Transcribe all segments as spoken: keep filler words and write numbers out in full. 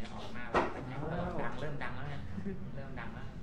เนี่ยออกหน้าแล้วดังเริ่มดังแล้วเนี่ยเริ่มดังแล้ว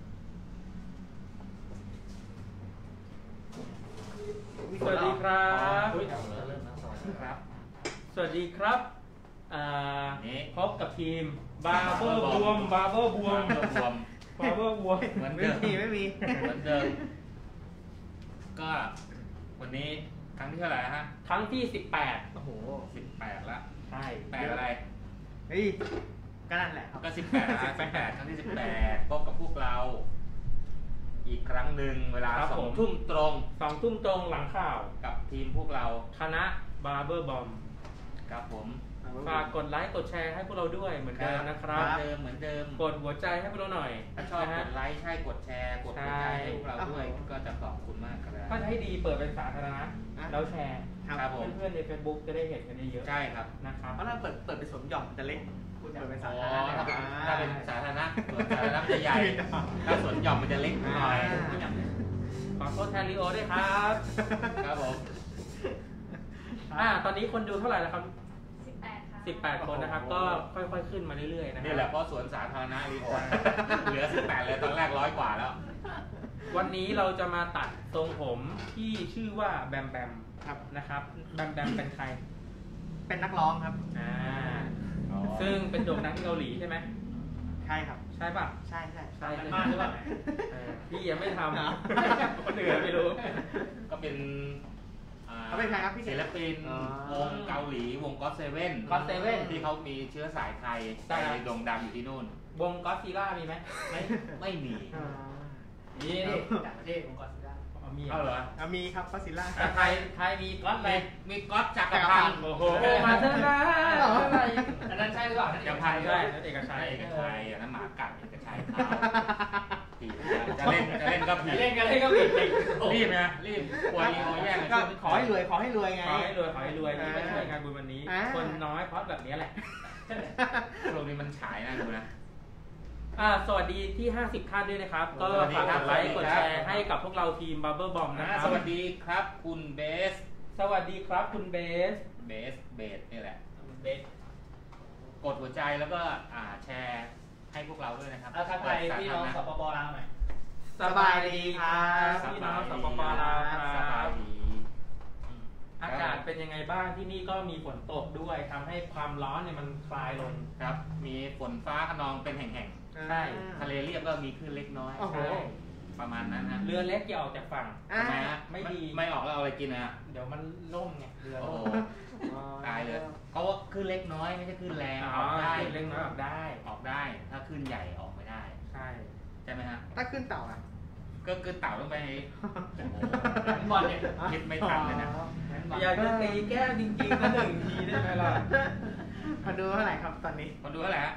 สวัสดีครับเริ่มแล้วสวัสดีครับสวัสดีครับพบกับทีมบาร์เบอร์บวมบาร์เบอร์บวมบวมบาร์เบอร์บวมเหมือนเดิมไม่มีเหมือนเดิมก็วันนี้ครั้งที่เท่าไหร่ฮะครั้งที่สิบแปดโอ้โหสิบแปดละใช่แปดอะไรเฮ้ยก็นั่นแหละครับก็สิบแปดสิบแปดครั้งที่สิบแปดพบกับพวกเราอีกครั้งหนึ่งเวลาสองทุ่มตรงสองทุ่มตรงหลังข่าวกับทีมพวกเราคณะบาร์เบอร์บอมครับผมฝากกดไลค์กดแชร์ให้พวกเราด้วยเหมือนเดิมนะครับเหมือนเดิมเหมือนเดิมกดหัวใจให้พวกเราหน่อยถ้าชอบกดไลค์ใช่กดแชร์กดหัวใจให้พวกเราด้วยก็จะขอบคุณมากครับถ้าให้ดีเปิดเป็นสาธารณะแล้วแชร์เพื่อนๆใน Facebook จะได้เห็นกันเยอะใช่ครับนะครับเพราะถ้าเปิดเปิดเป็นสวนหย่อมจะเล็กคุณเปิดเป็นสาธารณะถ้าเป็นสาธารณะสวนสาธารณะจะใหญ่ถ้าสวนหย่อมมันจะเล็กหน่อยขอโทษแทนลีโอด้วยครับครับผมอ่าตอนนี้คนดูเท่าไหร่แล้วครับสิบแปดค่ะสิบแปดคนนะครับก็ค่อยๆขึ้นมาเรื่อยๆนะครับนี่แหละเพราะสวนสาธารณะลีโอเหลือสิบแปดเลยตอนแรกร้อยกว่าแล้ววันนี้เราจะมาตัดทรงผมที่ชื่อว่าแบมแบมครับนะครับแบมแบมเป็นใครเป็นนักร้องครับอ่าซึ่งเป็นโด่งดังที่เกาหลีใช่ไหมใช่ครับใช่ป่ะใช่ใช่ใช่มากใช่ป่ะพี่ยังไม่ทำคนอื่นไม่รู้ก็เป็นเขาเป็นใครครับพี่ศิลปินวงเกาหลีวงก็อตเซเว่นก็อตเซเว่นที่เขามีเชื้อสายไทยแต่โด่งดังอยู่ที่นู่นวงก็อตซีล่ามีไหมไม่ไม่มีนี่นี่ต่างประเทศวงก็อตซีล่ามีเอาเหรอมีครับก็อตซีล่าไทยไทยมีก็อตอะไรมีก็อตจักรพันธ์โอ้โหมาเถอะนะอันนั้นใช่หรือเปล่าจักรพันธ์ใช่เอกชัยเอกชัยอันนั้นหมากัดเอกชัยเขาจะเล่นจะเล่นก็ผิดเล่นกันเล่นก็ผิดรีบนะรีบกลัวลีโอแย่งขอให้รวยขอให้รวยไงขอให้รวยขอให้รวยที่มาช่วยงานบุญวันนี้คนน้อยเพราะแบบนี้แหละโลกนี้มันฉายนะดูนะอ่าสวัสดีที่ห้าสิบท่านด้วยนะครับก็ฝากกดไลค์กดแชร์ให้กับพวกเราทีม Bubble Bomb นะครับสวัสดีครับคุณเบสสวัสดีครับคุณเบสเบสเบสนี่แหละเบสกดหัวใจแล้วก็อ่าแชร์ให้พวกเราด้วยนะครับทักทายพี่น้องสปปลาวหน่อยสบายดีครับพี่น้องสปปลาวครับอากาศเป็นยังไงบ้างที่นี่ก็มีฝนตกด้วยทำให้ความร้อนเนี่ยมันคลายลงครับมีฝนฟ้าขนองเป็นแห่งๆใช่ทะเลเรียบก็มีคลื่นเล็กน้อยใช่ประมาณนั้นฮะเรือเล็กอย่าออกจากฝั่งทำไมฮะไม่ดีไม่ออกแล้วเอาอะไรกินนะเดี๋ยวมันล่มไงเรือล่มตายเลยเพราะว่าคลื่นเล็กน้อยไม่ใช่คลื่นแรงออกได้เล็กน้อยออกได้ออกได้ถ้าคลื่นใหญ่ออกไม่ได้ใช่ใช่ไหมฮะถ้าคลื่นเต่าอ่ะก็คือเต่าลงไปบอลเนี่ยคิดไม่ทันเลยนะอยากจะตีแก้วจริงๆก็หนึ่งทีได้ไหมล่ะมาดูเท่าไหร่ครับตอนนี้มาดูเท่าไหร่ฮะ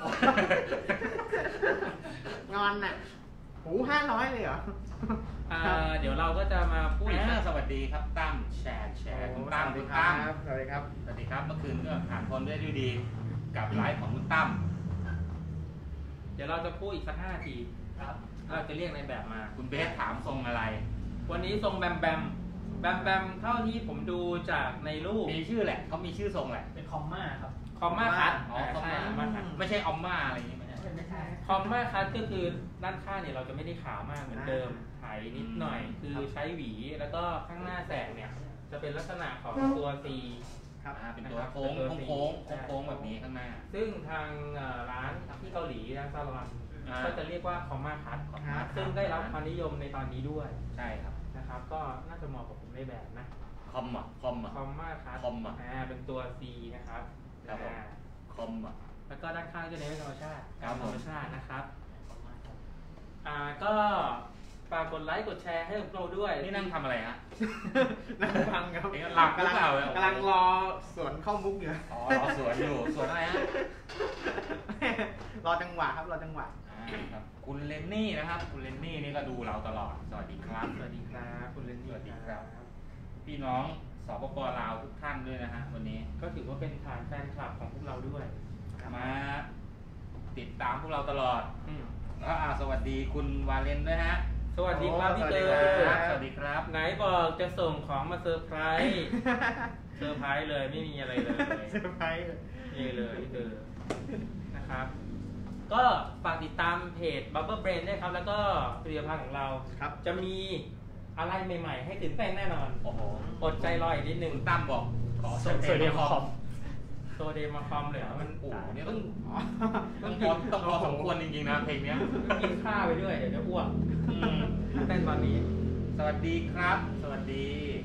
งอนน่ะหูห้าร้อยเลยเหรอเดี๋ยวเราก็จะมาพูดสวัสดีครับตั้มแชร์แชร์คุณตั้มคุณตั้มสวัสดีครับสวัสดีครับเมื่อคืนก็ผ่านพ้นด้วยดีกับไลฟ์ของคุณตั้มเดี๋ยวเราจะพูดอีกสักห้านาทีครับเราจะเรียกในแบบมาคุณเบสถามทรงอะไรวันนี้ทรงแบมแบมแบมแบมเท่าที่ผมดูจากในรูปมีชื่อแหละเขามีชื่อทรงแหละเป็นคอมม่าครับคอมม่าคัทอ๋อคอมม่าไม่ใช่ออมม่าอะไรอย่างนี้ไม่ใช่คอมม่าคัทก็คือด้านข้างเนี่ยเราจะไม่ได้ขาวมากเหมือนเดิมไถนิดหน่อยคือใช้หวีแล้วก็ข้างหน้าแสกเนี่ยจะเป็นลักษณะของตัว C ครับเป็นตัวโค้งโค้งโค้งแบบนี้ข้างหน้าซึ่งทางร้านที่เกาหลีร้านซาลอนก็จะเรียกว่าคอมม่าคัทซึ่งได้รับความนิยมในตอนนี้ด้วยใช่ครับนะครับก็น่าจะเหมาะกับผมในแบบนะคอมอ่ะคอมอ่ะคอมม่าคัทคอมอ่ะอ่าเป็นตัว C นะครับคอมอ่ะแล้วก็ด้านข้างจะเน้นเป็นธรรมชาติธรรมชาตินะครับอ่าก็ฝากกดไลค์กดแชร์ให้เราด้วยนี่นั่งทำอะไรฮะนั่งฟังครับหลับกำลังกำลังรอสวนเข้ามุกอยู่อ๋อรอสวนอยู่สวนอะไรฮะรอจังหวะครับรอจังหวะครับคุณเลนนี่นะครับคุณเลนนี่นี่ก็ดูเราตลอดสวัสดีครับสวัสดีครับคุณเลนนี่สวัสดีครับพี่น้องสปปลาวทุกท่านด้วยนะฮะวันนี้ก็ถือว่าเป็นฐานแฟนคลับของพวกเราด้วยมาติดตามพวกเราตลอดแล้วสวัสดีคุณวาเลนด้วยฮะสวัสดีครับพี่เตอร์สวัสดีครับไหนบอกจะส่งของมาเซอร์ไพรส์เซอร์ไพรส์เลยไม่มีอะไรเลยเซอร์ไพรส์นี่เลยพี่เตอร์นะคนะครับก็ฝากติดตามเพจ Bubble Brain ด้วยครับแล้วก็ผลิตภัณฑ์ของเราครับจะมีอะไรใหม่ๆให้ตื่นเต้นแน่นอนโอ้โหอดใจรออีกนิดนึงคุณตั้มบอกขอโซเดียมคอมโซเดมาคอมเลยเหรอมันโอ้โหเนี่ยต้องอ๋อต้องพอต้องพอสมควรจริงๆนะเพลงเนี้ยกินข้าวไปด้วยเดี๋ยวจะอ้วกอืมเต้นตอนนี้สวัสดีครับ สวัสดี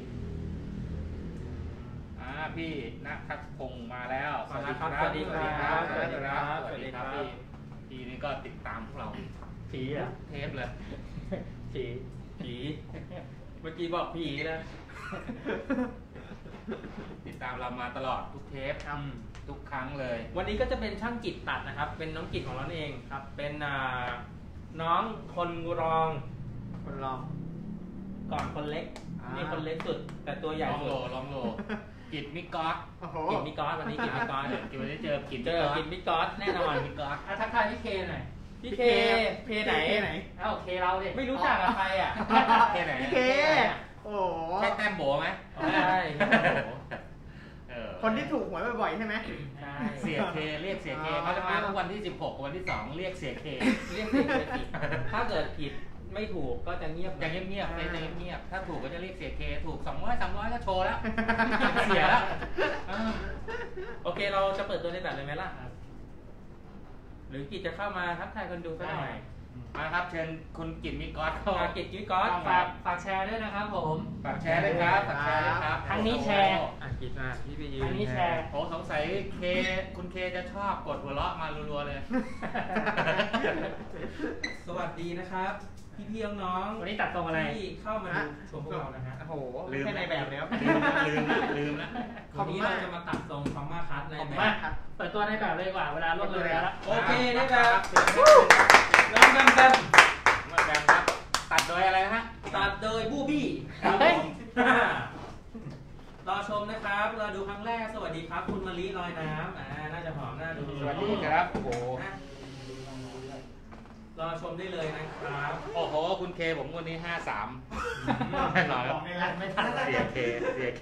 อ่าพี่ณทักพงศ์มาแล้วสวัสดีครับสวัสดีครับสวัสดีครับสวัสดีครับสวัสดีครับพี่พี่นี่ก็ติดตามพวกเราผีอ่ะเทปเลยผีผีเมื่อกี้บอกผีแล้วติดตามเรามาตลอดทุกเทปครับทุกครั้งเลยวันนี้ก็จะเป็นช่างกิจตัดนะครับ เป็นน้องกิจของเราเองครับ เป็นอ่าน้องคนรองคนลองก่อนคนเล็กอ่านี่นี่คนเล็กสุด แต่ตัวใหญ่ลองสุโลดลองโลกิจมิกอสโอ้โหกิจมิกอสวันนี้กิจมิกอสกิจวันนี้เจอกิจเจอกิจมิกอสแน่นอนมิกอสอ่ะทักทายพี่เคหน่อยพี่เคเพไหนเพไหนเอ้าเคเราดิไม่รู้จักกับใครอ่ะแค่ไหนพี่เค โอ้โหใช่แต้มโบไหมใช่เออคนที่ถูกหวยบ่อยๆใช่ไหมใช่เสียเคเรียกเสียเคเขาจะมาทุกวันที่สิบหกกับวันที่สองเรียกเสียเคเรียกเสียงเลยผิดถ้าเกิดผิดไม่ถูกก็จะเงียบจะเงียบๆจะเงียบๆถ้าถูกก็จะเรียกเสียเคถูกสองร้อยสามร้อยก็โชว์แล้วเสียแล้วเออโอเคเราจะเปิดตัวในแบบเลยไหมล่ะ หรือกิจจะเข้ามาทักทายคนดูสักหน่อยมาครับเชิญคุณกิจมิกอสเข้าอ่ากิจมิกอสฝากฝากแชร์ด้วยนะครับผมฝากแชร์ด้วยครับฝากแชร์ด้วยครับครั้งนี้แชร์อ่ะกิจอ่ะพี่ไปยืนอันนี้แชร์โอ้สงสัยเคคุณเคจะชอบกดหัวเราะมารัวๆเลยสวัสดีนะครับ พี่พี่ๆน้องๆวันนี้ตัดตรงอะไรที่เข้ามาดูชมพวกเรานะฮะโอ้โหลืมไม่ใช่ในแบบเลยครับลืมนะลืมนะวันนี้เราจะมาตัดทรงคอมมาคัทในขอบแบคุณมาบกครับเปิดตัวในแบบเลยดีกว่า เวลารวดเร็วแล้วโอเคได้ครับแบแบมแบมแบมมครับตัดโดยอะไรฮะตัดโดยบูบี้เฮ้ยรอชมนะครับรอดูครั้งแรกสวัสดีครับ คุณมะลิลอยน้ำอ่าน่าจะหอมน่าดูสวัสดีครับโอ้โหนะรอชมได้เลยนะครับโอ้โหคุณเคผมวันนี้ห้าสามแน่นอนครับบอกในร้านไม่ทันเสียเคเสียเค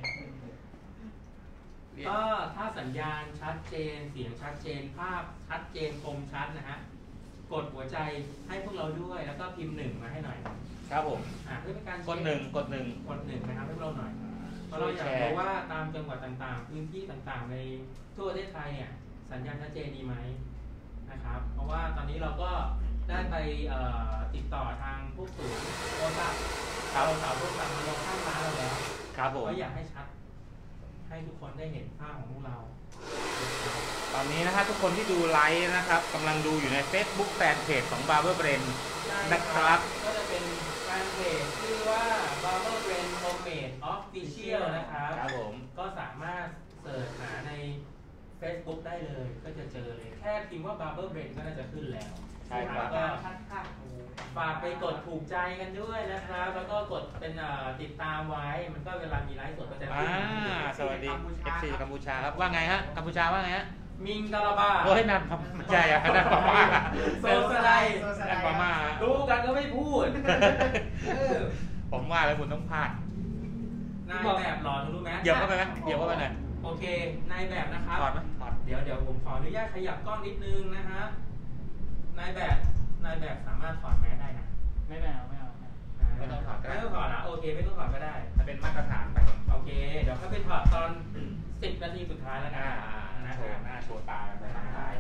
ก็ถ้าสัญญาณชัดเจนเสียงชัดเจนภาพชัดเจนคมชัดนะฮะกดหัวใจให้พวกเราด้วยแล้วก็พิมพ์หนึ่งมาให้หน่อยครับผมอ่าเพื่อเป็นการกดหนึ่งกดหนึ่งกดหนึ่งนะครับให้พวกเราหน่อยเพราะเราอยากรู้ว่าตามจังหวัดต่างๆ พื้นที่ต่างๆ ในทั่วประเทศไทยเนี่ยสัญญาณชัดเจนดีไหมนะครับ เพราะว่าตอนนี้เราก็ได้ไปเอ่อติดต่อทางผู้สื่อโทรศัพท์เราสาวโทรศัพท์มาลงข้างร้านเราแล้วครับผมก็อยากให้ชัด ให้ทุกคนได้เห็นภาพของพวกเราตอนนี้นะฮะทุกคนที่ดูไลฟ์นะครับกำลังดูอยู่ใน Facebook แฟนเพจของ Barber Brain นะครับก็จะเป็นแฟนเพจชื่อว่า Barber Brain Homemade Official นะครับครับผมก็สามารถเสิร์ชหาใน Facebook ได้เลย ก็จะเจอเลย แค่พิมพ์ว่า Barber Brain ก็น่าจะขึ้นแล้วใช่ครับก็ฝากไปกดถูกใจกันด้วยนะครับ แล้วก็กดเป็นเอ่อติดตามไว้ มันก็เวลามีไลฟ์สดก็จะอ่าขึ้นสวัสดี เอฟ ซี กัมพูชาครับว่าไงฮะกัมพูชาว่าไงฮะมิงกะลาบาโอ้ยนั่นไม่ใช่อะนั่นพม่าโซสไลด์นั่นพม่ารู้กันก็ไม่พูดเออผมว่าแล้วคุณต้องพลาดนายแบบหล่อรู้ไหมเหยียบเข้าไปไหมเหยียบเข้าไปหน่อยโอเค นายแบบนะครับถอดไหมถอดเดี๋ยวเดี๋ยวผมขออนุญาตขยับกล้องนิดนึงนะฮะ นายแบบ นายแบบสามารถถอดแมสได้นะไม่ไม่เอาไม่เอาไม่เอาไม่ต้องถอดก็ได้ไม่ต้องถอดนะโอเค ไม่ต้องถอดก็ได้ถ้าเป็นมาตรฐานไปโอเค เดี๋ยวเขาไปถอดตอน สิบนาทีสุดท้ายแล้วกัอ่านนะโชว์หน้าโชว์ตากันไปทางท้าย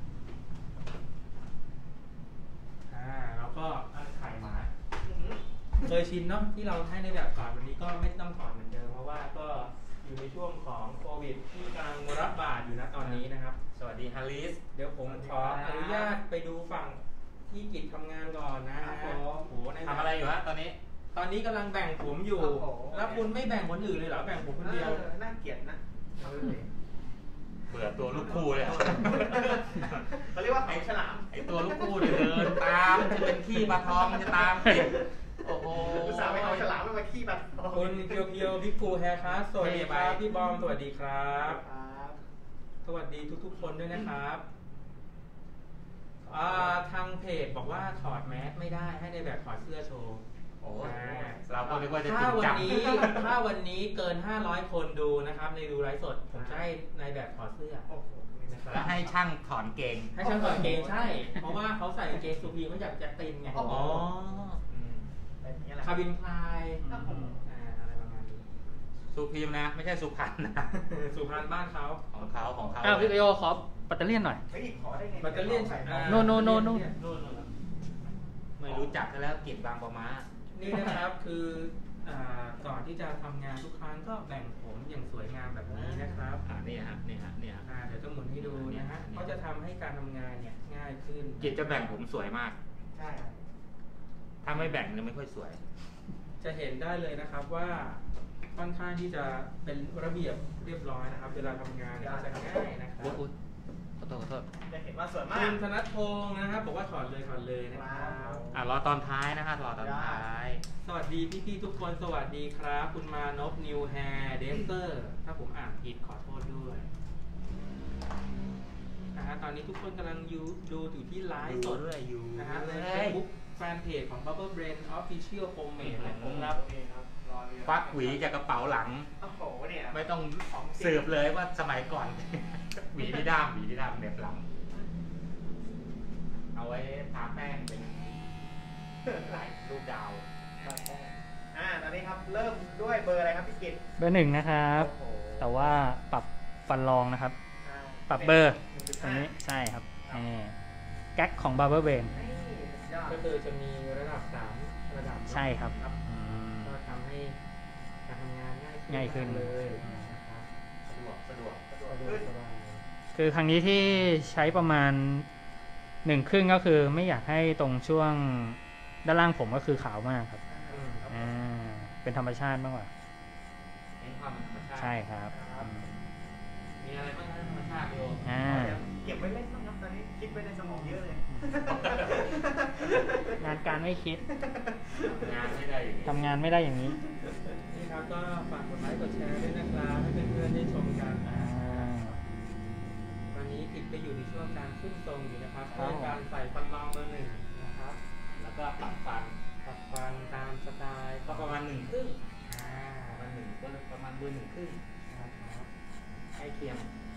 อ่าแล้วก็เอาถ่ายมาเคยชินเนาะที่เราให้ในแบบถอดวันนี้ก็ไม่ต้องถอดเหมือนเดิมเพราะว่าก็อยู่ในช่วงของโควิดที่กำลังระบาดอยู่นะตอนนี้นะครับสวัสดีฮาริสเดี๋ยวผมขออนุญาตไปดูฝั่งที่กิจทำงานก่อนนะฮะครับผมโอ้โหในแบบทำอะไรอยู่ฮะตอนนี้ตอนนี้กำลังแบ่งผมอยู่โอ้โหแล้วคุณไม่แบ่งคนอื่นเลยเหรอแบ่งผมคนเดียวออน่าเกลียดนะเบื่อตัวลูกคู่เลยอะเขาเรียกว่าไข่ฉลามไอตัวลูกคู่เนี่ยเดินตามจะเป็นขี้ปลาทองมันจะตามติดโอ้โหอุตส่าห์ไปเอาฉลามมาขี้บัตรคุณเพียวเพียวบิ๊กฟูแฮร์คัสสวัสดีครับพี่บอมสวัสดีครับครับสวัสดีทุกๆคนด้วยนะครับอ่าทางเพจบอกว่าถอดแมสไม่ได้ให้ในแบบถอดเสื้อโชว์โอ้โหเราก็นึกว่าจะจถ้าริงวัจันงนี้ถ้าวันนี้เกินห้าร้อยคนดูนะครับ ในดูไลฟ์สดผมจะให้ในแบบถอดเสื้อโอ้โหนะครับแล้วให้ช่างถอนเกงให้ช่างถอดเกงใช่ เพราะว่าเขาใส่เกงซูพีมาจากแจ็คตินไงโอ้โหอืมแบบนี้แหละคาบินคลายโอ้โหอ่าอะไรประมาณนี้สุพีมนะ ไม่ใช่สุพรรณนะสุพรรณบ้านเขาของเขาของเขาอ้าวพี่โยขอแบตเตอรี่หน่อยเฮ้ยขอได้ไงแบตเตอรี่อ่าโน่นโน่นโน่นโน่นนู่นนู่นไม่รู้จักกันแล้วกิจบางประมานี่นะครับคืออ่าก่อนที่จะทำงานทุกครั้งก็แบ่งผมอย่างสวยงามแบบนี้นะครับอ่านี่ฮะนี่ฮะนี่ฮะอ่าเดี๋ยวจะหมุนให้ดูนะฮะก็จะทำให้การทำงานเนี่ยง่ายขึ้นกิจจะแบ่งผมสวยมากใช่ครับถ้าไม่แบ่งเนี่ยไม่ค่อยสวยจะเห็นได้เลยนะครับว่าค่อนข้างที่จะเป็นระเบียบเรียบร้อยนะครับ เวลาทำงานเนี่ยจะง่ายนะครับอุ๊ยอุ๊ยขอโทษขอโทษจะเห็นว่าสวยมาคุกณธนัทพงศ์นะครับบอกว่าถอดเลยถอดเลยนะครับอ่ารอตอนท้ายนะครับรอตอนท้ายสวัสดีพี่ๆทุกคนสวัสดีครับ คุณมานพนิวแฮร์เดสเตอร์ถ้าผมอ่านผิดขอโทษด้วยนะฮะตอนนี้ทุกคนกำลังยูดูอยู่ที่ไลฟ์สดด้วยอยู่นะฮะในเลเฟซยบุ๊กแฟนเพจของ Bubble Brain Official Homemade นะครับควักหวีจากกระเป๋าหลังโอ้โหเนี่ยไม่ต้องสืบเลยว่าสมัยก่อน หวีที่ด้ามหวีที่ด้ามเหน็บหลัง เอาไว้ทาแป้งเป็นลายรูปดาวอ่าตอนนี้ครับเริ่มด้วยเบอร์อะไรครับพี่กิตเบอร์หนึ่งนะครับโอ้โหแต่ว่าปรับฟันรองนะครับอ่าปรับเบอร์หนึ่งจุดตรงห้านี้ใช่ครับนี่แก๊กของ Barber Brain นี่สุดยอดก็คือจะมีระดับสามระดับเนอะใช่ครับอืมก็ทำให้การทำงานง่ายขึ้นง่ายขึ้นเลยนะครับสะดวกสะดวกสะดวกสะดวขึ้กนสบายคือครั้งนี้ที่ใช้ประมาณหนึ่งครึ่งก็คือไม่อยากให้ตรงช่วงด้านล่างผมก็คือขาวมากครับอืมอ่าเป็นธรรมชาติมากกว่าเน้นความเป็นธรรมชาติใช่ครับครับอืมมีอะไรบ้างนะธรรมชาติโยอ่าเดี๋ยวเก็บไว้เล่นบ้างครับตอนนี้คิดไว้ในสมองเยอะเลยงานการไม่คิดงานไม่ได้อย่างนี้ทำงานไม่ได้อย่างนี้นี่ครับก็ฝากกดไลค์กดแชร์ด้วยนะครับให้เพื่อนๆได้ชมกันอ่าตอนนี้ติดไปอยู่ในช่วงการขึ้นทรงอยู่นะครับครับด้วยการใส่ฟันรองเบอร์หนึ่งนะครับแล้วก็ปรับฟันปรับฟันตามสไตล์ก็ประมาณหนึ่งครึ่งอ่าประมาณหนึ่งก็ประมาณเบอร์หนึ่งครึ่งครับใกล้เคียง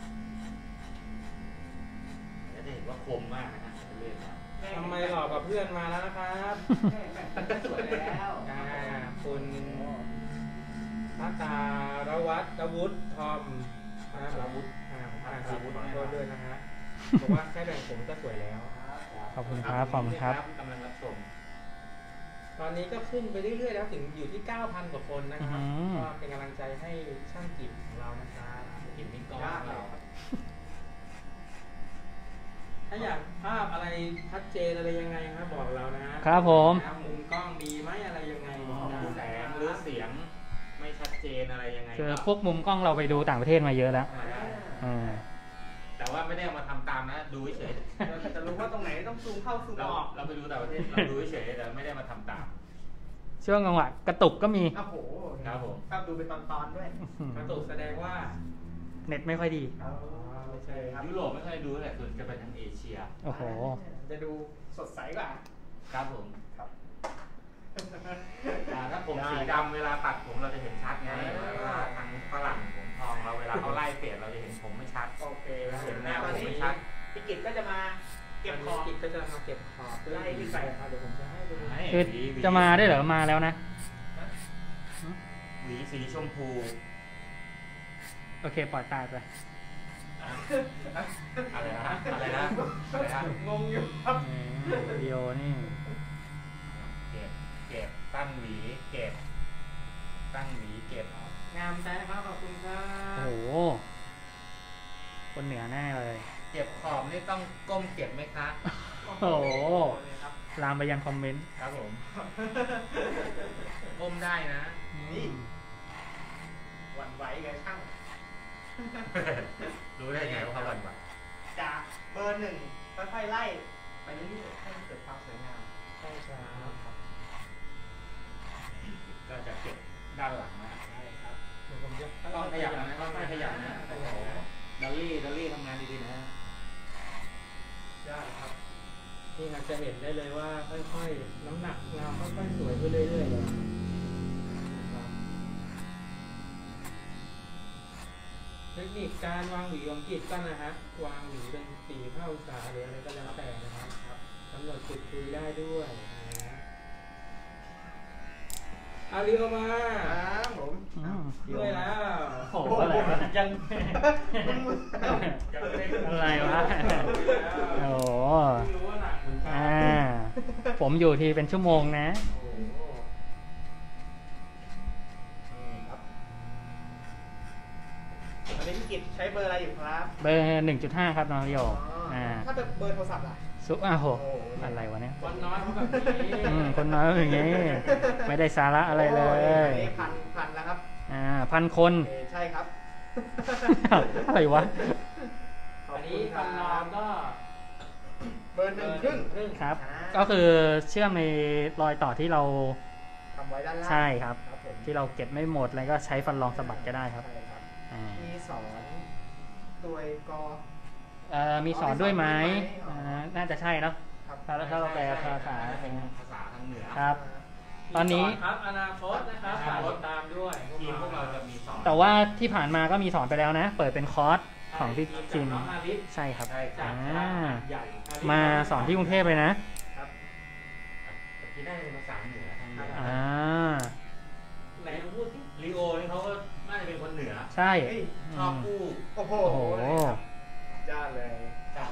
แล้วจะเห็นว่าคมมากนะฮะเรื่อยๆทำไมหลอกกับเพื่อนมาแล้วนะครับสวยแล้วอ่าคุณพัตาระวัตรวุฒิทอมนะครับระวุฒิอ่าผมอ่านผิดขอโทษด้วยนะฮะบอกว่าแค่แบ่งผมก็สวยแล้วขอบคุณครับขอบคุณครับกำลังรับชมตอนนี้ก็ขึ้นไปเรื่อยๆแล้วถึงอยู่ที่ เก้าพัน กว่าคนนะครับอื้อหือก็เป็นกำลังใจให้ช่างกิจของเรานะครับกินมินก้อนของเราถ้าอยากภาพอะไรชัดเจนอะไรยังไงครับบอกเรานะครับผมนะมุมกล้องดีไหมอะไรยังไงนะแสงหรือเสียงไม่ชัดเจนอะไรยังไงคือก็พวกมุมกล้องเราไปดูต่างประเทศมาเยอะแล้วอ่าได้อ่าแต่ว่าไม่ได้เอามาทำตามนะดูเฉยเราจะรู้ว่าตรงไหนต้องซูมเข้าซูมๆเราออกเราไปดูต่างประเทศเราดูเฉยๆแต่ไม่ได้มาทำตามช่วงจังหวะกระตุกก็มีโอ้โหครับผมชอบดูเป็นตอนๆด้วยกระตุกแสดงว่าเน็ตไม่ค่อยดีเอาโอเคครับยุโรปไม่ค่อยดูเท่าไหร่ส่วนจะเป็นทางเอเชียโอ้โหจะดูสดใสกว่าครับผมครับอ่าถ้าผมสีดำเวลาตัดผมเราจะเห็นชัดไงเวลาทางฝรั่งผมทองเราเวลาเขาไล่เฟดเราจะเห็นผมไม่ชัดโอเคเห็นแนวตอนผมนี้ไม่ชัดพี่กิตก็จะมาเก็บของกิจก็จะมาเก็บขอบไล่ที่ใส่ครับเดี๋ยวผมจะให้ดูให้คือหวีหวีจะมาได้เหรอมาแล้วนะหวีสีชมพูโอเค ปล่อยตายไปอะไรนะอะไรนะอะไรนะงงอยู่ครับวิดีโอนี่เก็บเก็บตั้งหวีเก็บ ตั้งหวีเก็บงามแท้ครับขอบคุณครัโอ้บโห คนเหนือแน่เลยเก็บขอบนี่ต้องก้มเก็บไหมคะโอ้โห ลามไปยังคอมเมนต์ครับผมก้มได้นะนี่หวั่นไหวไงช่างรู้ได้ไงว่าเขาหวั่นไหวจากเบอร์หนึ่งค่อยๆไล่ไปเรื่อยๆให้มันเกิดความสวยงามใช่ครับก็จะเก็บด้านหลังนะใช่ครับเดี๋ยวผมจะต้องขยับนะต้องไม่ขยับนะโอ้โหดัลลี่ดัลลี่ทำงานดีๆนะได้ครับนี่ครับจะเห็นได้เลยว่าค่อยๆน้ำหนักงามค่อยๆสวยขึ้นเรื่อยๆเลยนะครับเทคนิคการวางหวีของกิจก็นะฮะวางหวีเป็นสี่ห้าองศาหรืออะไรก็แล้วแต่นะครับกำหนดจุดคุยได้ด้วยนะอาริโอมาครับผมอืมด้วยแล้วโอ้โหอะไรวะยังอะไรวะโอ้โหไม่รู้ว่าหนักเหมือนกัอ่า ผมอยู่ทีเป็นชั่วโมงนะโอ้โหนี่ครับอันนี้พี่กิตใช้เบอร์อะไรอยู่ครับเบอร์หนึ่งจุดห้าครับน้องโยอ๋ออ่าถ้าเป็นเบอร์โทรศัพท์ล่ะซุปอ้าวโหโอ้โหอะไรวะเนี่ยวันน้อยเขาแบบนี้อืมคนน้อยอย่างงี้ ไม่ได้สาระอะไรเลโยอันนี้พันพันแล้วครับอ่า พันคนโอเคใช่ครับอะไรวะขอบอันคุนี้ณคฟัรันนอนบก็เบอร์หนึ่งครึ่งครึ่งครับอ่าก็คือเชื่อมในรอยต่อที่เราทำไว้ด้านล่างใช่ครับครับผมที่เราเก็บไม่หมดอะไรก็ใช้ฟันรองสะบัดก็ได้ครับใช่ครับอ่ามีสอนตัวกอเอ่อมีสอนด้วยไหมอ๋ออ่าน่าจะใช่เนาะครับถ้าถ้าเราแปลภาษาเป็นภาษาทางเหนือครับ ตอนนี้มีสครับอนาคตนะครับฝากติดตามด้วยทีมพวกเราจะมีสอนแต่ว่าที่ผ่านมาก็มีสอนไปแล้วนะ เปิดเป็นคอร์สของพี่จิมน้องอาริสใช่ครับใช่ครัจาบกตลาดใหญ่อาริสมาสอนที่กรุงเทพเลยนะครับแต่ที่ได้เป็นภาษาเหนือทางเหนืออ่าไหนลองพูดสิลีโอนี่เขาก็น่าจะเป็นคนเหนือใช่เฮ้ยชอบกู้โอ้โหโอ้โหยอดเลยจาก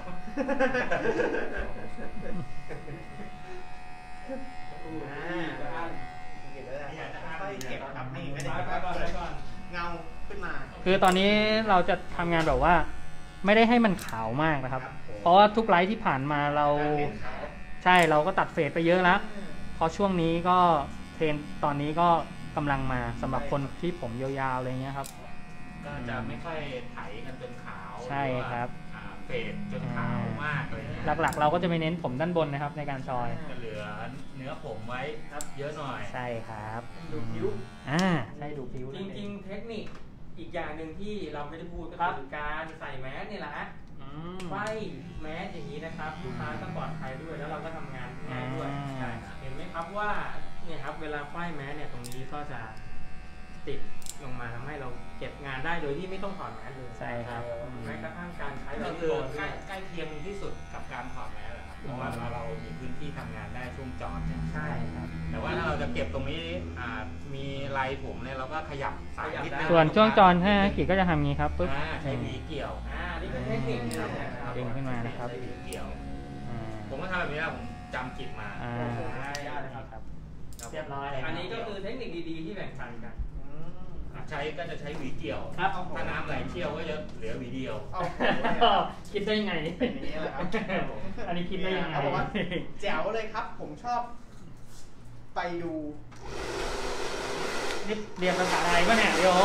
อู้อ่าดีก็อันเก็บไว้แล้วค่อยๆเก็บครับไม่ไม่ไปได้ไปแบบก่อนเปิไปดก่อนเงาขึ้นมาคือตอนนี้เราจะทำงานแบบว่า ไม่ได้ให้มันขาวมากนะครับ เพราะว่าทุกไลฟ์ที่ผ่านมาเราการเน้นขาวใช่เราก็ตัดเฟดไปเยอะแล้ว เพราะช่วงนี้ก็เทรนด์ตอนนี้ก็กำลังมาสำหรับคนที่ผมยาวๆอะไรเงี้ยครับก็จะไม่ค่อยไถกันจนขาวใช่ครับหอว่าอ่าเฟดจนขาวมากเลยนะหลักๆ เราก็จะไม่เน้นผมด้านบนนะครับในการซอยจะเหลือเนื้อผมไว้ครับเยอะหน่อยใช่ครับดูคิ้วอ่าใช่ดูคิ้วจริงๆ เทคนิคอีกอย่างหนึ่งที่เราไม่ได้พูดก็ครับคือการใส่แมสนี่แหละๆอืมไฟแมสอย่างนี้นะครับลูกค้าก็ปลอดภัยด้วยแล้วเราก็ทำงานง่ายด้วยอ่าใช่ครับเห็นไหมครับว่าเนี่ยครับเวลาไฟแมสเนี่ยตรงนี้ก็จะติดลงมาทำให้เราเก็บงานได้โดยที่ไม่ต้องถอดแมสเลยใช่ครับอืมแม้กระทั่งการใช้ก็ก็คืคือ อใกล้ใกล้เคียงที่สุดกับการถอดแมสแหละครับเพราะว่าเรามีพื้นที่ทำงานได้ช่วงจอดเนี่ยใช่ครับแต่ว่าถ้าเราจะเก็บตรงนี้อ่ามีลายผมเนี่ยเราก็ขยับสายนิดนึงส่วนช่วงจอนถ้ากิจก็จะทำงี้ครับปุ๊บอ่าใช้หวีเกี่ยวอ่านี่เป็นเทคนิคนะครับดึงขึ้นมานะครับใช้หวีเกี่ยวอ่าผมก็ทำแบบนี้แล้วผมจำกิจมาอ่าได้เลยครับครับครับเรียบร้อยเลยอันนี้ก็คือเทคนิคดีๆที่แบ่งปันกันอืมใช้ก็จะใช้หวีเกี่ยวครับถ้าน้ำไหลเชี่ยวก็จะเหลือหวีเดียวเอาคิดได้ไงเป็นอย่างนี้แหละครับอันนี้คิดได้ยังไงเขาบอกว่าแจ๋วเลยครับ ผมชอบ ไปดูนี่เรียนภาษาอะไรก็เนี่ยเดียว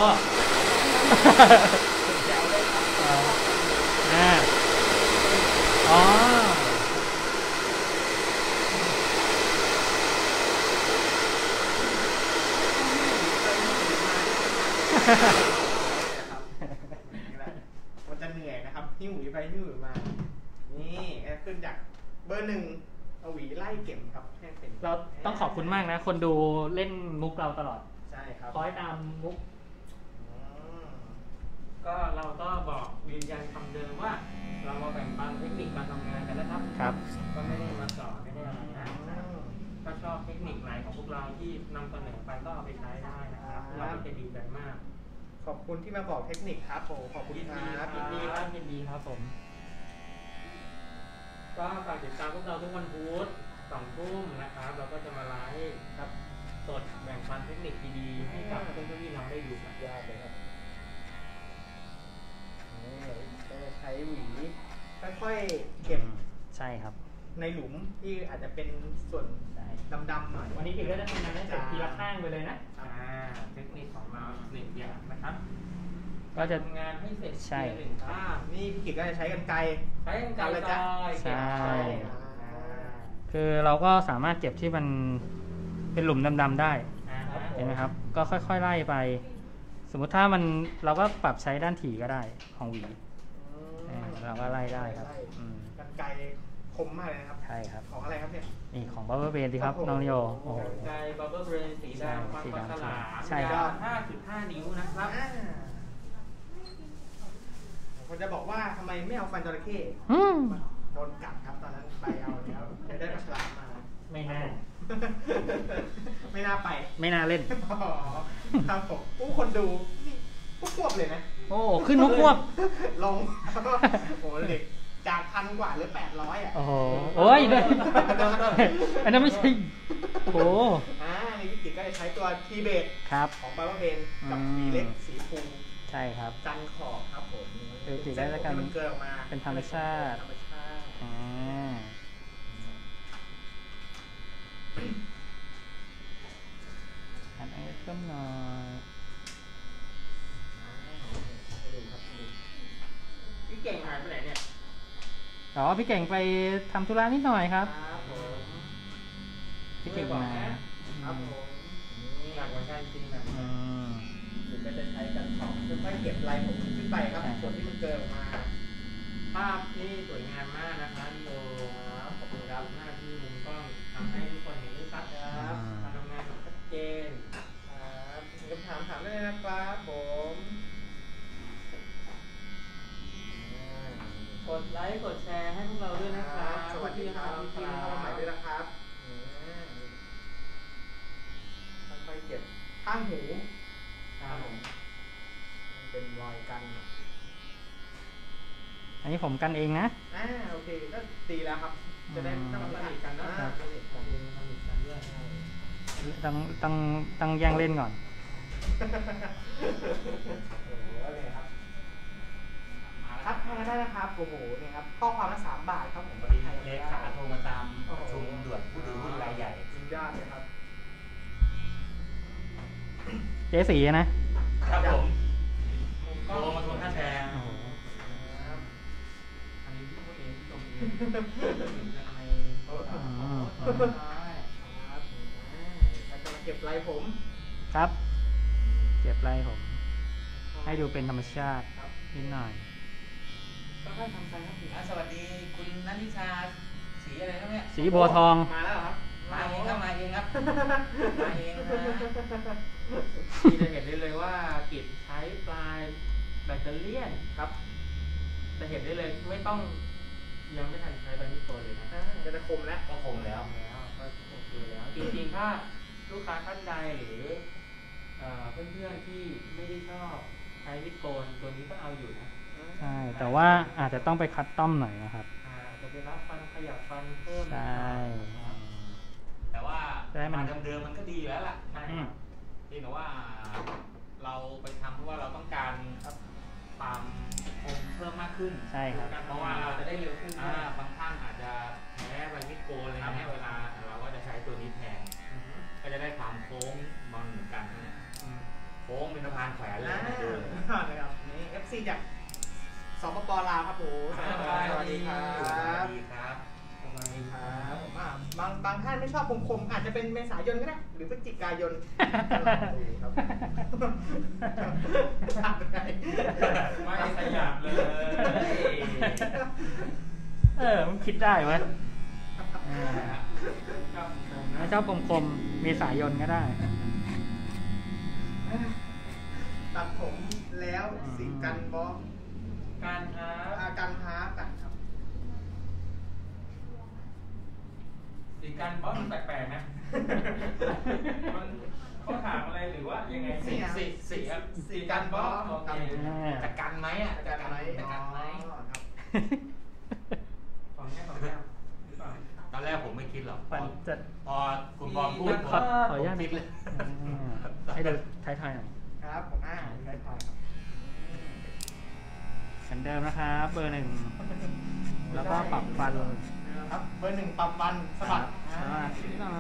แจ๋วเลยครับอ่าอ๋อมันจะเหนื่อยนะครับหิ้วหวีไปหิ้วหวีมา นี่ขึ้นจากเบอร์หนึ่งเอาหวีไล่เก็บครับให้เป็นเราต้องขอบคุณมากนะ คนดูเล่นมุกเราตลอดใช่ครับคอยตามมุกอืมก็เราก็บอกยืนยันคำเดิมว่า เรามาแบ่งปันเทคนิคการทำงานกันนะครับครับก็ไม่ได้มาสอนไม่ได้อะไรนะถ้าชอบเทคนิคไหนของพวกเราที่นำเสนอไปก็เอาไปใช้ได้นะครับเราไม่จะดีใจมากขอบคุณที่มาบอกเทคนิคครับโอ้ขอบคุณครับยินดีครับยินดีครับผมก็ฝากติดตามพวกเราทุกวันพุธสองทุ่มนะครับเราก็จะมาไลฟ์ครับสดแบ่งปันเทคนิคดีๆให้กับเพื่อนๆพี่น้องได้ดูกันยอดเลยครับนี่ก็จะใช้หวีค่อยๆเก็บใช่ครับในหลุมที่อาจจะเป็นส่วนใช่ดำๆหน่อยวันนี้กิจก็จะทำงานให้เสร็จทีละข้างไปเลยนะอ่าเทคนิคของเราหนึ่งอย่างนะครับก็จะทำงานให้เสร็จใช่ทีละหนึ่งข้างนี่พี่กิจก็จะใช้กันไกรใช้กันไกรซอยใช่เก็บอ่าคือเราก็สามารถเก็บที่มันเป็นหลุมดำๆได้อ่าฮะเห็นไหมครับ ก็ค่อยๆไล่ไป สมมุติถ้ามันเราก็ปรับใช้ด้านถี่ก็ได้ของหวีอ่าเราก็ไล่ได้ครับอืมกันไกรคมมากเลยนะครับใช่ครับของอะไรครับเนี่ยนี่ของบับเบิ้ลเบนสิครับโอ้โหน้องโยโอ้โหกันไกรบับเบิ้ลเบรนสีดำความสีปัดำสลามใช่ยาครัวบห้าจุดห้า นิ้วนะครับอ่าผมจะบอกว่าทำไมไม่เอาฟันจระเข้อืมโดนกัดครับตอนนั้นไปเอาแล้วเดี๋ยวได้ปลาฉลามมาไม่น่าไม่น่าไปไม่น่าเล่นอ๋อครับผมผู้คนดูพวกควบเลยนะโอ้ ขึ้นนกควบลง โอ้เหล็กจากพันกว่าหรือแปดร้อยอ่ะโอ้โห โอ้ยเดี๋ยวอันนั้นไม่ใช่ โอ้โหอ่าในวิกิก็จะใช้ตัวทีเบตครับของบาร์เบนกับอืมสีเล็กสีฟูใช่ครับจันขอบครับผมคือสีได้แล้วกันมันเกิดออกมาเป็นธรรมชาติธรรมชาติอ่าอันนี้เพิ่มหน่อยพี่เก่งหายไปไหนเนี่ยอ๋อ พี่เก่งไปทำธุระนิดหน่อยครับครับผมพี่เก่งมาครับผมหนักกว่ากันจริงนะอืมหรือก็จะใช้กันขอบค่อยๆเก็บลายผมขึ้นไปครับใช่ส่วนที่มันเกิดออกมาภาพนี่สวยงามมากนะคะพี่โยครับขอบคุณครับหน้าที่มุมกล้องทำให้ทุกคนเห็นได้ชัดนะครับการทำงานชัดเจนครับมีคำถามถามได้เลยนะครับผมกดไลค์กดแชร์ให้พวกเราด้วยนะครับสวัสดีครับพี่ทีมเข้ามาใหม่ด้วยนะครับอืมค่อยๆเก็บข้างหูครับผมมันเป็นรอยกันอันนี้ผมกันเองนะอ่าโอเคก็ดีแล้วครับ จะได้ไม่ต้องทำมาสขันิดทกันนะนะคครัรับบสนิทกันเองสนิทกันด้วยต้องต้องต้องแย่งเล่นก่อนโอ้โหเนี่ยครับทักมาได้นะครับโอ้โหเนี่ยครับข้อความละสามบาทครับผมพอดีเลขาโทรมาตามประชุมด่วนผู้ถือหุ้นรายใหญ่สุดยอดเลยครับเจ๊สีนะครับผมมุมกโทล้องรมาทวงค่าแชร์โอ้โหครับอันนี้พี่พูดเองพี่ตรงเองในโต๊ะอืมครับอ่าแล้วก็มาเก็บลายผมครับ เก็บไรผม ให้ดูเป็นธรรมชาตินิดหน่อยก็ค่อยทำไปครับพี่อ่ะสวัสดีคุณนันทิชาสีอะไรครับเนี่ยสีบัวทองมาแล้วเหรอครับมาเองครับมาเองครับมาเองนะที่จะเห็นได้เลยว่ากริดใช้ปลายแบตเตอเรี่ยนครับจะเห็นได้เลยไม่ต้องยังไม่ทันใช้ใบมีดโกนเลยนะอ่าก็จะคมแล้วก็คงแล้วแล้วก็โอเคแล้วจริงๆถ้าลูกค้าท่านใดหรือเอ่อเพื่อนๆที่ไม่ได้ชอบใช้มีดโกนตัวนี้ก็เอาอยู่นะใช่ แต่ว่าอาจจะต้องไปคัดต้อมหน่อยนะครับอ่าจะไปรับฟันขยับฟันเพิ่มใช่นะครับแต่ว่าจะได้มันมาเดิมๆมันก็ดีแล้วล่ะใช่อืคมรับเพียงแต่ว่าเราไปทำเพราะว่าเราต้องการความคมเพิ่มมากขึ้นใช่ครับเพราะว่าเราจะได้เร็วขึ้นอ่าบางท่านอาจจะแพ้ใบมีดโกนอะไรเงี้ยเวลาเราก็จะใช้ตัวนี้แทนอือฮึก็จะได้ความโค้งมันเหมือนกันนะอืมโค้งเป็นสะพานแขวนเลยอ่านะดูนะครับนี่ เอฟ ซี จากสปปลาวครับผมสวัสดีครัสวับสดีครับสบายดีครับผมอ่ะบางบางท่านไม่ชอบคมคมๆอาจจะเป็นเมษายนก็ได้หรือพฤศจิกายนลองดูครับทำไงไม่ขยับเลยเออ มันคิดได้เว้ยเออครับถ้าชอบคมๆมีสายยนต์ก็ได้ตัดผมแล้วสีกันบอสการท้าอาการท้ากันครับสีการบอสมันแปลกๆนะมันเขาถามอะไรหรือว่ายังไงสีสีสีครับสีการบอสโอเคจะกันไหมอ่ะจะกันไหมจะกันไหมอ๋อครับของแง่ของแง่หรือเปล่าตอนแรกผมไม่คิดหรอกพปัอนจะพอคุณบอลพูดขผอมขออนุญาตผมคิดเลยอืมให้ดูท้ายๆหน่อยครับผมอ่าได้พอยครับเหมือนเดิมนะครับ เบอร์หนึ่ง แล้วก็ปรับฟันครับเบอร์หนึ่งปรับฟันสะบัดสวัสดีหน่อย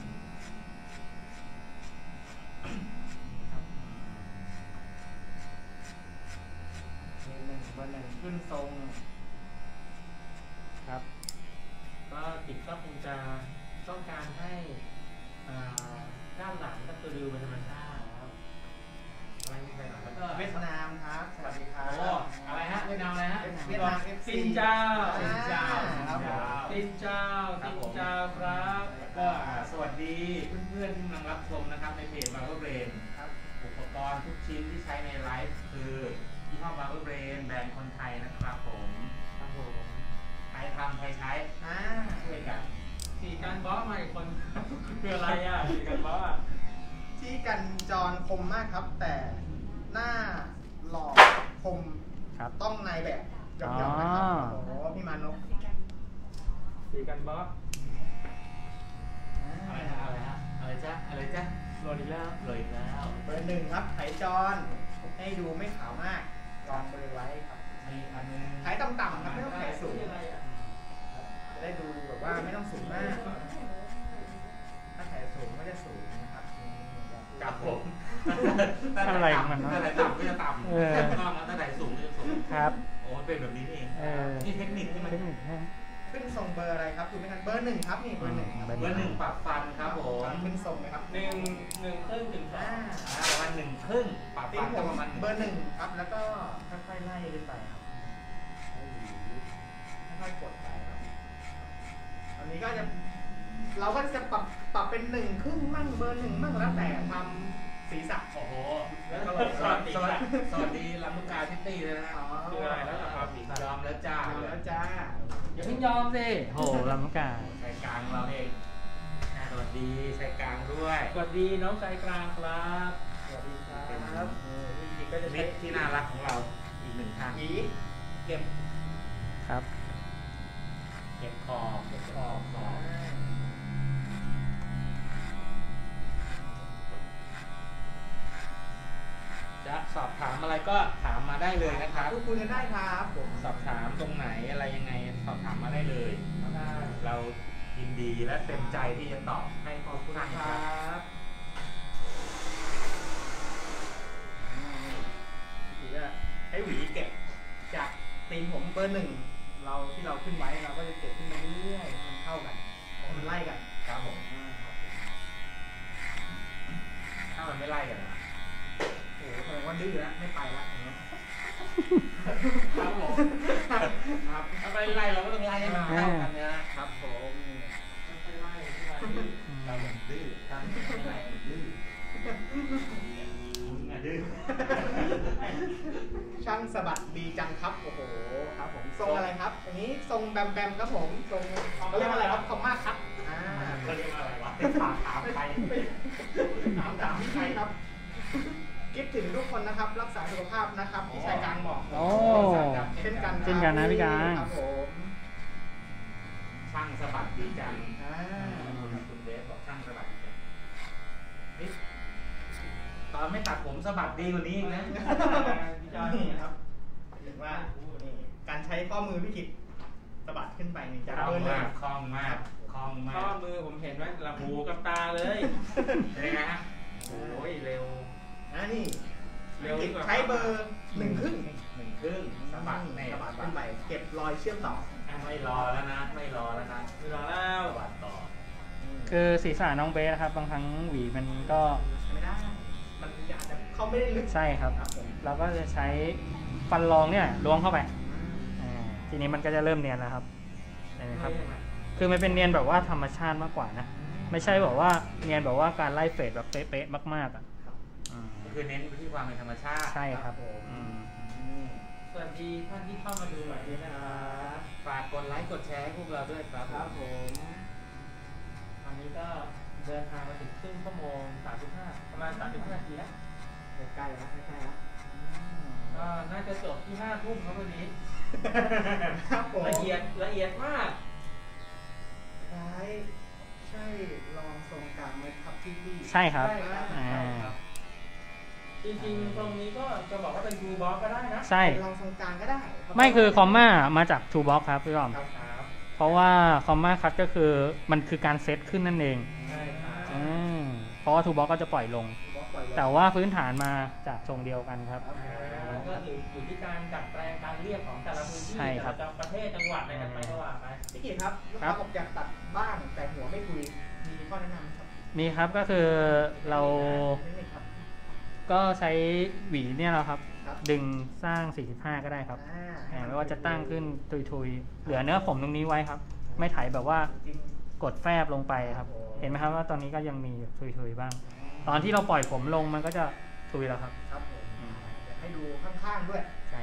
เบอร์หนึ่งเบอร์หนึ่งขึ้นทรงครับก็ติดก็คงจะต้องการให้อ่าด้านหลังก็คือดูเป็นธรรมชาตินะครับอะไรนี่ไปหน่อยแล้วก็เวียดนามครับสวัสดีครับโอ้อะไรฮะเวียดนามอะไรฮะเวียดนาม เอฟ ซีซินเจ้าซินเจ้าครับผมซินเจ้าครัซิบนผมเจ้าครับก็อ่าสวัสดีเพื่อนๆที่กำลังรับชมนะครับในเพจ Barber Brain ครับอุปกรณ์ทุกชิ้นที่ใช้ในไลฟ์คือยี่ห้อบาร์เบอร์เบรนแบรนด์คนไทยนะครับผมครับผมใครทำใครใช้อ่าช่วยกันสีกันบอสมาอีกคน คืออะไรอ่ะสีกันบอสอ่ะที่กันจรคมมากครับ แต่หน้าหล่อคมครับต้องนายแบบยอมๆนะครับอ๋อโอ้โหพี่มานพสีกันบอสอะไรนะอะไรฮะอะไรจ๊ะอะไรจ๊ะโหลดอีกแล้วโหลดอีกแล้วเบอร์หนึ่งครับไถจรให้ดูไม่ขาวมากลองเบอร์ไว้ครับมีอันนึงไถต่ำๆครับไม่ต้องไถสูงสีอะไรอ่ะจะได้ดูแบบว่าไม่ต้องสูงมาก ถ้าไถสูงก็จะสูงนะครับนี่ครับกับผมอะไรของมันวะถ้าไหนต่ำก็จะต่ำเออถูกต้องแล้วถ้าไหนสูงก็จะสูงครับโอ้มันเป็นแบบนี้นี่เองเออนี่เทคนิคที่มันเทคนิคฮะขึ้นทรงเบอร์อะไรครับดูไม่ทันเบอร์หนึ่งครับนี่เบอร์หนึ่งครับเบอร์เบอร์หนึ่งปรับฟันครับผมขึ้นทรงไหมครับหนึ่งหนึ่งครึ่งถึงสออ่างอ่าประมาณหนึ่งครึ่งปรับตีฟันผก็มประมาณหนึ่งเบอร์หนึ่งครับ แล้วก็ค่อยๆไล่ขึ้นไปครับค่อยๆกดไปครับอันนี้ก็จะเราก็จะปรับปรับเป็นหนึ่งครึ่งมั่งเบอร์หนึ่งมั่งแล้วแต่ทำศีรษะโอ้โหแล้วสก็วัสดีสวัสดีสวัสดีลำลูกกาพิตตี้เลยนะฮะคืออะไรแล้วล่ะครับยอมแล้วจ้าเอาแล้วจ้าอย่าเพิ่งยอมสิโหลำลูกกาชายกลางเราเองสวัสดีชายกลางด้วยสวัสดีน้องใจกลางครับสวัสดีครับนี่วิธีก็จะมิใช้ตรที่น่ารักของเราอีกหนึ่งท่านผีเก็บครับเก็บคอเก็บคอคอจะสอบถามอะไรก็ถามมาได้เลยนะครับพูดคุยกันได้ครับผมสอบถามตรงไหนอะไรยังไงสอบถามมาได้เลยได้เรายินดีและเต็มใจที่จะตอบให้ขอบคุณท่านคครัรับบหรือว่าให้หวีเก็บจากตีนผมเบอร์หนึ่งเราที่เราขึ้นไว้เราก็จะเก็บขึ้นมาเรื่อยๆมันเข้ากันมันไล่กันครับผมอ่าครับถ้ามันไม่ไล่กันนะโอ้โหแสดงว่าดื้อแล้วไม่ไปแล้วอย่างเงี้ยครับผมครับถ้าไม่ไล่เราก็ต้องไล่ให้มันเข้ากันนะครับผมไม่ไล่ที่มาที่เราเหมือนดื้อถ้าไม่ไล่ดื้อมึงอะดื้อช่างสะบัดดีจังครับโอ้โหครับผมทรงอะไรครับอันนี้ทรงแบมแบมครับผมทรงเขาเรียกว่าอะไรครับคอมมาครับอ่าเขาเรียกว่าอะไรวะถามถามใครถามถามใครครับคิดถึงทุกคนนะครับ รักษาสุขภาพนะครับที่ชายกลางบอกโอ้เช่นกันครับเช่นกันนะพี่กลางครับผมช่างสะบัดดีจังอ่าคุณเดฟบอกช่างสะบัดดีจังเฮ้ยตอนไม่ตัดผมสะบัดดีกว่านี้อีกนะพี่จอยนี่ครับเห็นว่านี่การใช้ข้อมือพี่กิตสะบัดขึ้นไปนี่จากคล่อเบองร์หนึ่มาง กคล่องมากคล่องมาข้อก มือผมเห็นไว้ละหูกับตาเลยเป็นไงฮะโอ้ยเร็วอ่านี่เร็วพี่ดีกิตกว่าใช้เบอร์หนึ่งครึ่งหนึ่งครึ่งสะบัดในสะบัดขึ้นไปเก็บรอยเชื่อมต่อไม่รอแล้วนะ ไม่รอแล้วนะเวลาแล้วสะบัดต่อคือศีรษะน้องเบสนะครับ บางครั้งหวีมันก็ไม่ได้ มันอาจจะเข้าไม่ได้ลึกใช่ครับครับผมเราก็จะใช้ฟันรองเนี่ยล้วงเข้าไปอ่าทีนี้มันก็จะเริ่มเนียนแล้วครับเห็นไหมครับ คือมันเป็นเนียนแบบว่าธรรมชาติมากกว่านะ ไม่ใช่แบบว่าเนียนแบบว่าการไล่เฟดแบบเป๊ะๆมากๆอ่ะอืมคือเน้นไปที่ความเป็นธรรมชาติใช่ครับอืมสวัสดีท่านที่เข้ามาดูหน่อยด้วยนะครับฝากกดไลค์กดแชร์ให้พวกเราด้วยครับครับผมตอนนี้ก็เดินทางมาถึงครึ่งชั่วโมงสามสิบห้าประมาณสามสิบห้านาทีแล้วใกล้แล้วใกล้แล้วก็น่าจะจบที่ห้าทุ่มครับวันนี้ครับผมละเอียดละเอียดมากคล้ายใช่ลองทรงกลางไหมครับพี่พี่ใช่ครับใช่ครับอ่าใช่ครับ จริงๆตรงนี้ก็จะบอกว่าเป็นทูบ็อกก็ได้นะใช่ลองทรงกลางก็ได้รับไม่คือคอมมามาจาก ทูบ็อกครับพี่บอมครับครับเพราะว่าคอมมาคัตก็คือมันคือการเซตขึ้นนั่นเองใช่ครับอืมเพราะว่า ทูบ็อกก็จะปล่อยลงบล็อกปล่อยลงแต่ว่าพื้นฐานมาจากทรงเดียวกันครับครับอ่าก็อยู่อยู่ที่การดัดแปลงการเรียกของแต่ละพื้นที่ใช่ครับแต่ละประเทศจังหวัดอะไรกันไปก็ว่าไปพี่กิตครับลูกครัค้าบบอกอยากตัดบ้างแต่หัวไม่คุยมีข้อแนะนำไหมครับมีครับก็คือเราเทคนิคครับก็ใช้หวีเนี่ยแหละครับครับดึงสร้าง สี่สิบห้า ก็ได้ครับอ่าอ่าไม่ว่าจะตั้งขึ้นทุยๆ เหลือเนื้อผมตรงนี้ไว้ครับ ไม่ไถแบบว่าจริงกดแฟบลงไปครับ เห็นไหมครับว่าตอนนี้ก็ยังมีทุยๆบ้าง ตอนที่เราปล่อยผมลงมันก็จะทุยแล้วครับครับผมอยากให้ดูข้างๆด้วย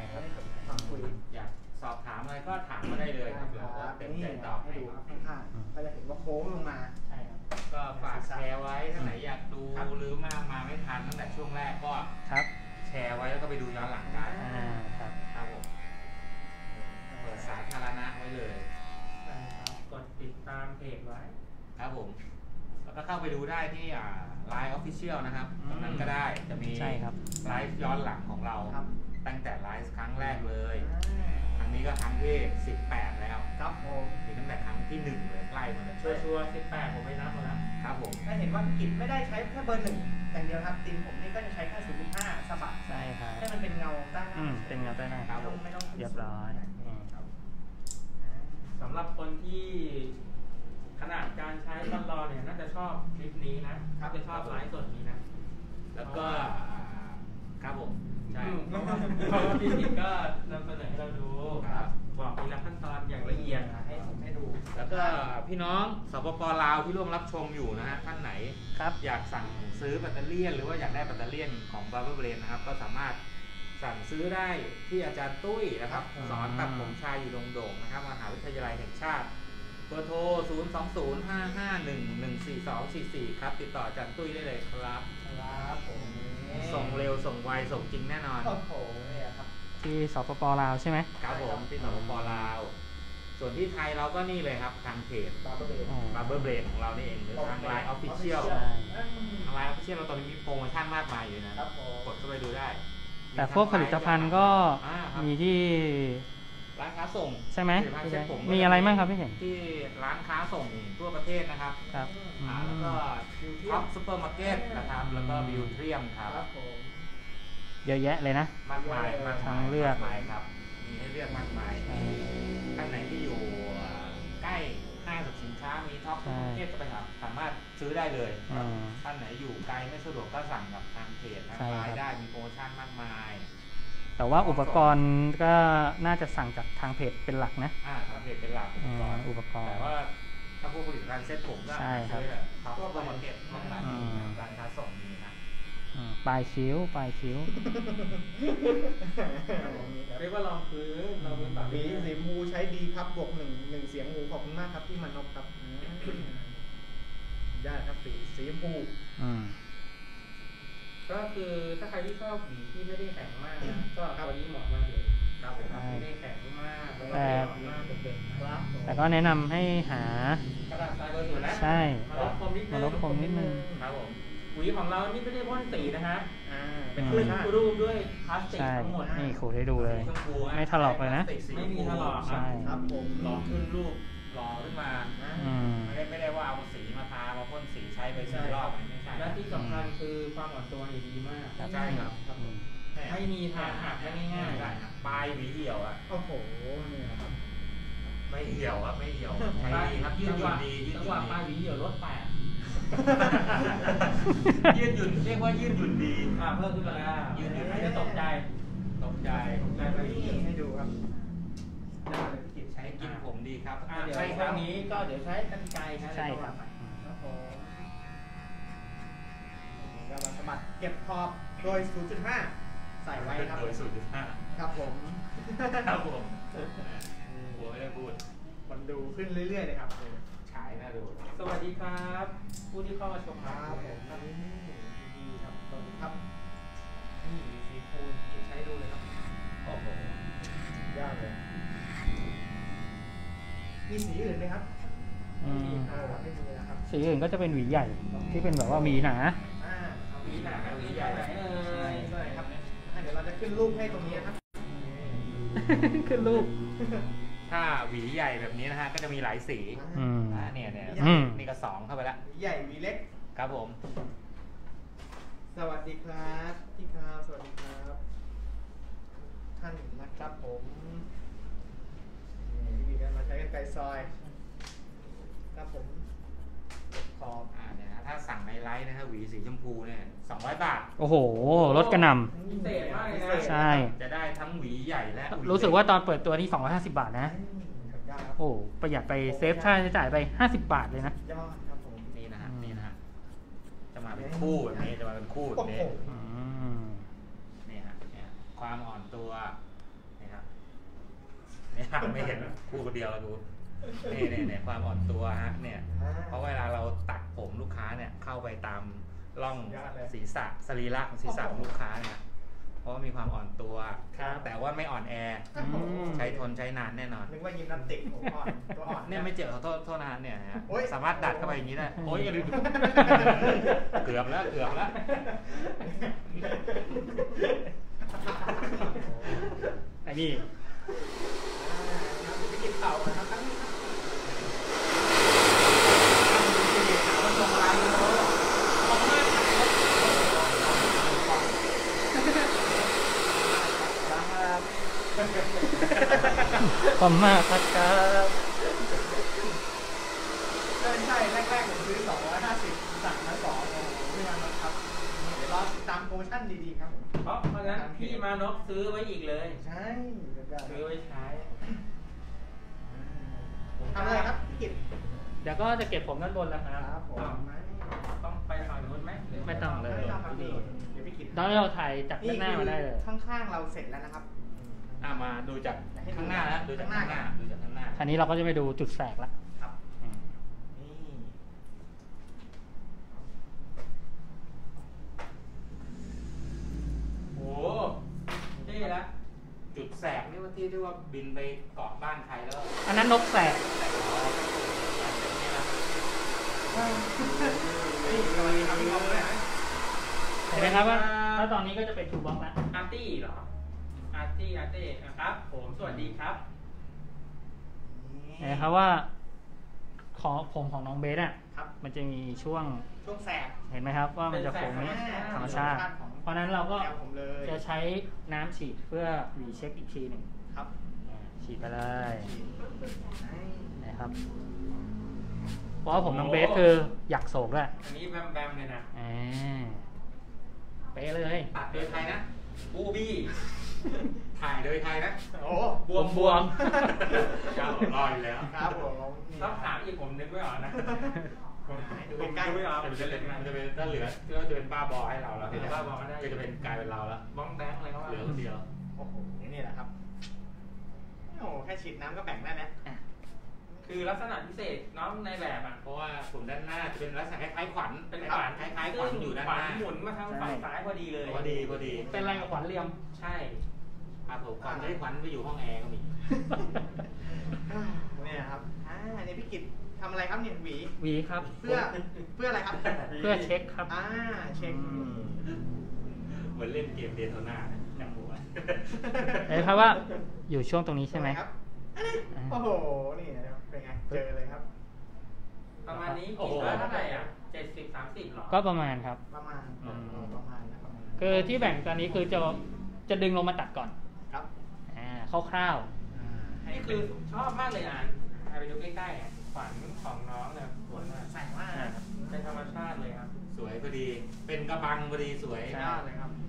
ครับได้ความคุยอยากสอบถามอะไรก็ถามมาได้เลยครับเราก็เต็มใจตอบให้ให้ดูครับข้างๆก็จะเห็นว่าโค้งลงมาใช่ครับก็ฝากแชร์ไว้ถ้าไหนอยากดูหรือมามาไม่ทันตั้งแต่ช่วงแรกก็ครับแชร์ไว้แล้วก็ไปดูย้อนหลังได้อ่าครับครับผมเปิดสาธารณะไว้เลยใช่ครับกดติดตามเพจไว้ครับผม แล้วก็เข้าไปดูได้ที่อ่า ไลน์ Official นะครับตรงนั้นก็ได้จะมีใช่ครับไลฟ์ย้อนหลังของเราครับตั้งแต่ไลฟ์ครั้งแรกเลย ครั้งนี้ก็ครั้งที่สิบแปดแล้วครับผมมีตั้งแต่ครั้งที่หนึ่งเลยไล่มาเลยชัวร์ชัวร์สิบแปดผมไปนับมาแล้วครับผมถ้าเห็นว่ากิจไม่ได้ใช้แค่เบอร์หนึ่งอย่างเดียวครับตีนผมนี่ก็จะใช้แค่ศูนย์จุดห้าสะบัดใช่ครับให้มันเป็นเงาใต้หน้าอืมเป็นเงาใต้หน้าไม่ต้องไม่ต้องขึ้นเรียบร้อยอืมครับสำหรับคนที่ขนาดการใช้ตลอดเนี่ยน่าจะชอบคลิปนี้นะน่าจะชอบไลฟ์สดนี้นะแล้วก็อ่าครับผมใช่อืมเพราะว่าเพราะว่าพี่ผิดก็นำเสนอให้เราดูครับบอกทีละขั้นตอนอย่างละเอียดให้ผมให้ดูแล้วก็พี่น้องสปปลาวที่ร่วมรับชมอยู่นะฮะท่านไหนครับอยากสั่งซื้อแบตเตอรี่หรือว่าอยากได้แบตเตอรี่ของ Barber Brain นะครับก็สามารถสั่งซื้อได้ที่อาจารย์ตุ้ยนะครับอืมสอนตัดผมชายอยู่โด่งๆนะครับมหาวิทยาลัยแห่งชาติเบอร์โทร ศูนย์ สอง ศูนย์ ห้า ห้า หนึ่ง หนึ่ง สี่ สอง สี่ สี่ ครับ ติดต่ออาจารย์ตุ้ยได้เลยครับครับผมส่งเร็วส่งไวส่งจริงแน่นอนโอ้โหเนี่ยครับที่สปปลาวใช่ไหมครับผมที่สปปลาว ส่วนที่ไทยเราก็นี่เลยครับ ทางเพจบาร์เบอร์เบอ๋อ Barber Brain ของเรานี่เองหรือทาง ไลน์ Official ใช่ทาง ไลน์ Official เราตอนนี้มีโปรโมชั่นมากมายอยู่นะครับผมกดเข้าไปดูได้แต่พวกผลิตภัณฑ์ก็อ่าครับมีที่ร้านค้าส่งใช่ไหมผลิตภัณฑ์เซ็ตผมมีอะไรบ้างครับพี่เห็นที่ร้านค้าส่งทั่วประเทศนะครับครับอ่าอืแล้วมก็ท็อปซูเปอร์มาร์เก็ตนะครับ แล้วก็อืมบิวเทียมครับครับผมเยอะแยะเลยนะมากมายมากทามาง ยเลือกมากมายครับ มีให้เลือกมากมายท่านไหนที่อยู่ใกล้ห้างสรรพสินค้ามีท็อปซูเปอร์มาร์เก็ตก็ไปครับสามารถซื้อได้เลยอ่าท่านไหนอยู่ไกลไม่สะดวกก็สั่งกับทางเพจทางใช่ไลครับน์ได้มีโปรโมชั่นมากมายแต่ว่าอุปกรณ์ก็น่าจะสั่งจากทางเพจเป็นหลักนะอ่าทางเพจเป็นหลักอุปกรณ์อืมอุปกรณ์แต่ว่าถ้าพวกผลิตภัณฑ์เซ็ตผมก็ใช่ครับซื้อท็อปซูเปอร์มาร์เก็ตพวกนั้นอืมร้านค้าส่งมีนะอืมปลายคิ้วปลายคิ้วเรียกว่าลองพื้นลองพื้นปรับสีสีมูใช้ดีครับบวกหนึ่งหนึ่งเสียงหูขอบคุณมากครับพี่มานพครับอืมได้ครับสีสีชมพูอืมก็คือถ้าใครที่ชอบหวีที่ไม่ได้แข็งมากนะก็ตัวนี้เหมาะมากเลยครับผมใช่ไม่ได้แข็งมากแล้วก็แต่เหมาะมากเด็กๆนะครับแต่ก็แนะนำให้หากระดาษทรายเบอร์ศูนย์นะใช่มาลบคมนิดนึมาง ลบคมนิดนึงครับผมหวีของเรานี่ไม่ได้พ่นสีนะฮะอ่าเป็นเป็นขึ้นชาติรูปด้วยพลาสติกใช่ทั้งหมดนี่ขูดให้ดูเลยชมพูฮะไม่ถลอกเลยนะไม่มีถลอกใช่ครับผมหล่อขึ้นรูปหล่อขึ้นมาอืมไม่ได้ไม่ได้ว่าเอาสีมาทามาพ่นสีใช้ไปสี่รอบไม่ใช่และที่สำคัญคือความอ่อนตัวนี่ดีมากใช่ครับอืมไม่มีทางหักได้ง่ายใช่ครับปลายหวีเหี่ยวอ่ะโอ้โหเนี่ยครับไม่เหี่ยวครับไม่เหี่ยวๆใช้ดีครับยืดหยุ่นดียืดจังหหยุ่วะนปลายหดีวีเหี่ยวรถแตกยืดหยุ่นเรียกว่ายืดหยุ่นดีอ่าเพิ่มขึ้นมาแล้วยืดหยุ่นไม่ได้ตกใจตกใจตกใจไปนี่ให้ดูครับได้เลยพี่กิจใช้กินผมดีครับอ่าเดี๋ยวใช่คช่รัวบงนี้ก็เดี๋ยวใช้กันไกรนะใช่ครับครับผมก็มาสมัครเก็บขอบโดย ศูนย์จุดห้า ใส่ไว้ครับโดยสูตรที่ห้าครับผมครับผมหัวไม่ได้พูดคนดูขึ้นเรื่อยๆเลยครับฉายน่าดูสวัสดีครับ ผู้ที่เข้ามาชมคครัรับบ ผมครับดีครับสวัสดีครับนี่สีฟูนกิจใช้ดูเลยครับโอ้โหยากเลย มีสีอื่นไหมครับอืมอ่าไม่มีนะครับสีอื่นก็จะเป็นหวีใหญ่ ที่เป็นแบบว่าหวีหนาอ่าเอาหวีหนาหวีใหญ่ไหนเอ่ใช่ยใช่ครับอ่ะเดี๋ยวเราจะขึ้นรูปให้ตรงนี้นะครับขึ้นรูปถ้าหวีใหญ่แบบนี้นะฮะก็จะมีหลายสีอืมอ่าเนี่ยเนี่ยอืมนี่ก็สองเข้าไปแล้วหวีใหญ่หวีเล็กครับผมสวัสดีครับพี่ครับสวัสดีครับ ท่านนะครับผมนี่มีกันมาใช้กันไกลซอย ครับผมเก็บขอบอ่าเนี่ยนะถ้าสั่งในไลน์นะฮะหวีสีชมพูเนี่ยสองร้อยบาทโอ้โหลดกระหน่พิเศษมากเลยนะำใช่จะได้ทั้งหวีใหญ่และหวีรู้สึกว่าตอนเปิดตัวที่สองร้อยห้าสิบบาทนะอืมขอบคุณครับโอ้ประหยัดไปเซฟค่าใช้จ่ายไปห้าสิบบาทเลยนะยอดครับผมนี่นะฮะนี่นะฮะจะมาเป็นคู่แบบนี้จะมาเป็นคู่แบบนี้โอ้โหอืมนี่ฮะเนี่ยความอ่อนตัวเนี่ยไม่เห็นคู่คนเดียวแล้วกูนี่เนี่ยเนี่ยความอ่อนตัวฮะเนี่ยเพราะเวลาเราตัดผมลูกค้าเนี่ยเข้าไปตามร่องศีรษะสรีระของศีรษะของลูกค้าเนี่ยเพราะว่ามีความอ่อนตัวแต่ว่าไม่อ่อนแอใช้ทนใช้นานแน่นอนนึกว่ายิมนาสติกผมอ่อนตัวอ่อนเนี่ยไม่เจ็บขอโทษโทษนะเนี่ยฮะโอ๊ยสามารถดัดเข้าไปอย่างนี้ได้โอ้ยเกือบแล้วเกือบแล้วไอ้นี่ไปกินเต่านะครับทั้งขอบมากครับครับใช่ใช่แรกๆผมซื้อสองร้อยห้าสิบสั่งมาสองโอ้โหไม่นานนะครับเดี๋ยวรอติดตามโปรโมชั่นดีๆครับผมเพราะเพราะฉะนั้นพี่มานพซื้อไว้อีกเลยใช่เดี๋ยวกันซื้อไว้ใช้ทำอะไรครับพี่กิตเดี๋ยวก็จะเก็บผมด้านบนแล้วครับครับผมไม่ต้องไปฝั่งนู้นไหมหรือไม่ต้องเลยไม่ต้องครับนี่เดี๋ยวพี่กิตตอนนี้เราถ่ายจากด้านหน้ามาได้เลยข้างๆเราเสร็จแล้วนะครับอ่ะมาดูจากข้างหน้าแล้วดูจากข้างหน้าดูจากข้างหน้าคราวนี้เราก็จะไปดูจุดแสกละครับอืมนี่โอ้เท่ละจุดแสกนี่ว่าที่ที่ว่าบินไปเกาะบ้านใครแล้วอันนั้นนกแสกนี่สวัสดีครับพี่บอมด้วยนะเห็นไหมครับว่าถ้าตอนนี้ก็จะเป็นทูบ็อกแล้วอาร์ตี้เหรออาร์ตี้อาร์ตี้นะครับผมสวัสดีครับเห็นไหมครับว่าของผมของน้องเบสอ่ะครับมันจะมีช่วงช่วงแสกเห็นไหมครับว่ามันจะโค้งนี้ธรรมชาติของเพราะฉะนั้นเราก็แนวผมเลยจะใช้น้ำฉีดเพื่อรีเช็คอีกทีหนึ่งครับอ่าฉีดไปเลยนะครับเพราะว่าผมน้องเบสคืออยากโศกด้วยอันนี้แบมแบมเลยนะอ่าเป๊ะเลยตัดโดยใครนะบูบี้ถ่ายโดยใครนะโอ้บวมบวมครับผมรออยู่แล้วครับผมนี่ต้องถามอีกผมนึกไม่ออกนะดูผมใกล้นึกไม่ออกมันจะเป็นมันจะเป็นถ้าเหลือก็จะเป็นบ้าบอให้เราแล้วเออบ้าบอก็ได้ก็จะเป็นกลายเป็นเราแล้วบ้องแดงอะไรก็ว่าเหลือคนเดียวโอ้โหนี่แหละครับโอ้โหแค่ฉีดน้ำก็แบ่งได้แล้วคือลักษณะพิเศษน้องในแบบอ่ะเพราะว่าผมด้านหน้าจะเป็นลักษณะคล้ายๆขวัญเป็นขขวัวัญญคล้ายๆขวัญอยู่ด้านขวัหญน้าหมุนมาทางฝั่งซ้ายพอดีเลยพอดีพอดีเป็นอะไรกับขวัญเหลี่ยมใช่ครับผมก่อนจะให้ขวัญไปอยู่ห้องแอร์ก็มีเนี่ยครับอ่าเนี่ยพี่กิตทำอะไรครับเนี่ยหวีหวีครับเพื่อเพื่ออะไรครับเพื่อเช็คครับอ่าเช็คอืมเหมือนเล่นเกมเดโทน่าจังหัวเห็นครับว่าอยู่ช่วงตรงนี้ใช่ไหมครับโอ้โหนี่นะครับเป็นไงเจอเลยครับประมาณนี้กี่ว่าเท่าไหร่อ่ะเจ็ดสิบสามสิบหรอก็ประมาณครับประมาณอืมประมาณนะประมาณคือที่แบ่งตอนนี้คือจะจะดึงลงมาตัดก่อนครับอ่าคร่าวอ่าให้นี่เป็คืนอชอบมากเลยอ่ะไปดูใกล้ๆอ่ะขวัญของน้องเนี่ยสวยมากใส่มากนะครับเป็นธรรมชาติเลยครับสวยพอดี เป็นกระบังพอดีสวยใช่ เลยครับ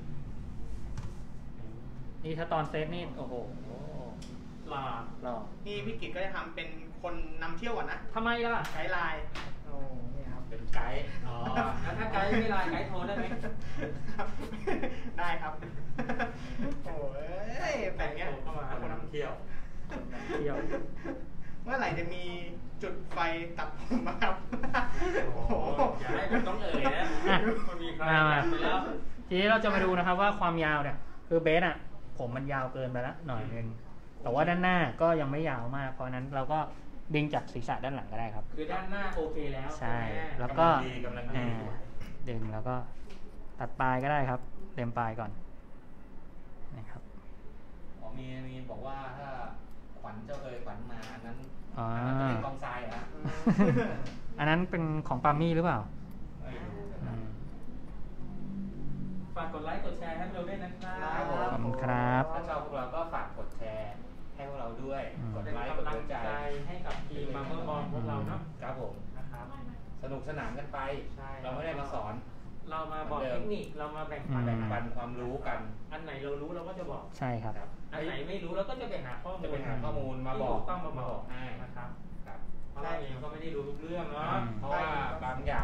ๆนี่ถ้าตอนเซตนี่โอ้โหหล่อหล่อนี่พี่กิตก็จะทำเป็นคนนำเที่ยวก่อนนะทำไมล่ะไกด์ไลน์โอ้นี่ครับเป็นไกด์อ๋อแล้วถ้าไกด์ไม่ไลน์ไกด์โทรได้ไหมได้ครับ โอ้ยแต่งเงี้ยโทรเข้ามาคนนำเที่ยวเที่ยวเมื่อไหร่จะมีจุดไฟตัดผมมาครับ โอ้โหอย่าให้ผมต้องเอ่ยนะอ่ะมันมีใครมามาไปแล้วทีนี้เราจะมาดูนะครับว่าความยาวเนี่ย คือเบสอ่ะ ผมมันยาวเกินไปแล้วหน่อยนึง แต่ว่าด้านหน้าก็ยังไม่ยาวมาก เพราะฉะนั้นเราก็ดึงจากศีรษะด้านหลังก็ได้ครับคือด้านหน้าโอเคแล้วใช่ไหมแล้วก็กำลังดีกำลังดีอ่าดึงแล้วก็ตัดปลายก็ได้ครับเต็มปลายก่อนนะครับอ๋อมีมีบอกว่าถ้าขวัญเจ้าเอ๋ยขวัญมาอันนั้นอ๋ออันนั้นจะเป็นกองทรายเหรอฮะอันนั้นเป็นของปามี่หรือเปล่าไม่รู้อืมฝากกดไลค์กดแชร์ให้เราด้วยนะครับขอบคุณครับถ้าชอบพวกเราก็ฝากกดแชร์ให้พวกเราด้วยอืมกดเป็นไลค์กดกำลัหังวใจใจให้กับทีมมาเมอร์บอลพวกเราเนาะครับผมนะครับสนุกสนานกันไปใช่เราไม่ได้มาสอนเรามาบอกเทคนิคเรามาแบ่งปันอืมแบ่งปันความรู้กันอันไหนเรารู้เราก็จะบอกใช่ครับครับอันไหนไม่รู้เราก็จะไปหาข้อมูลจะไปหาข้อมูลมาบอกที่ถูต้องมาบอกให้นะครับครับเพราะเราเองก็ไม่ได้รู้ทุกเรื่องเนาะอืมเพราะว่าบางอย่างบางเค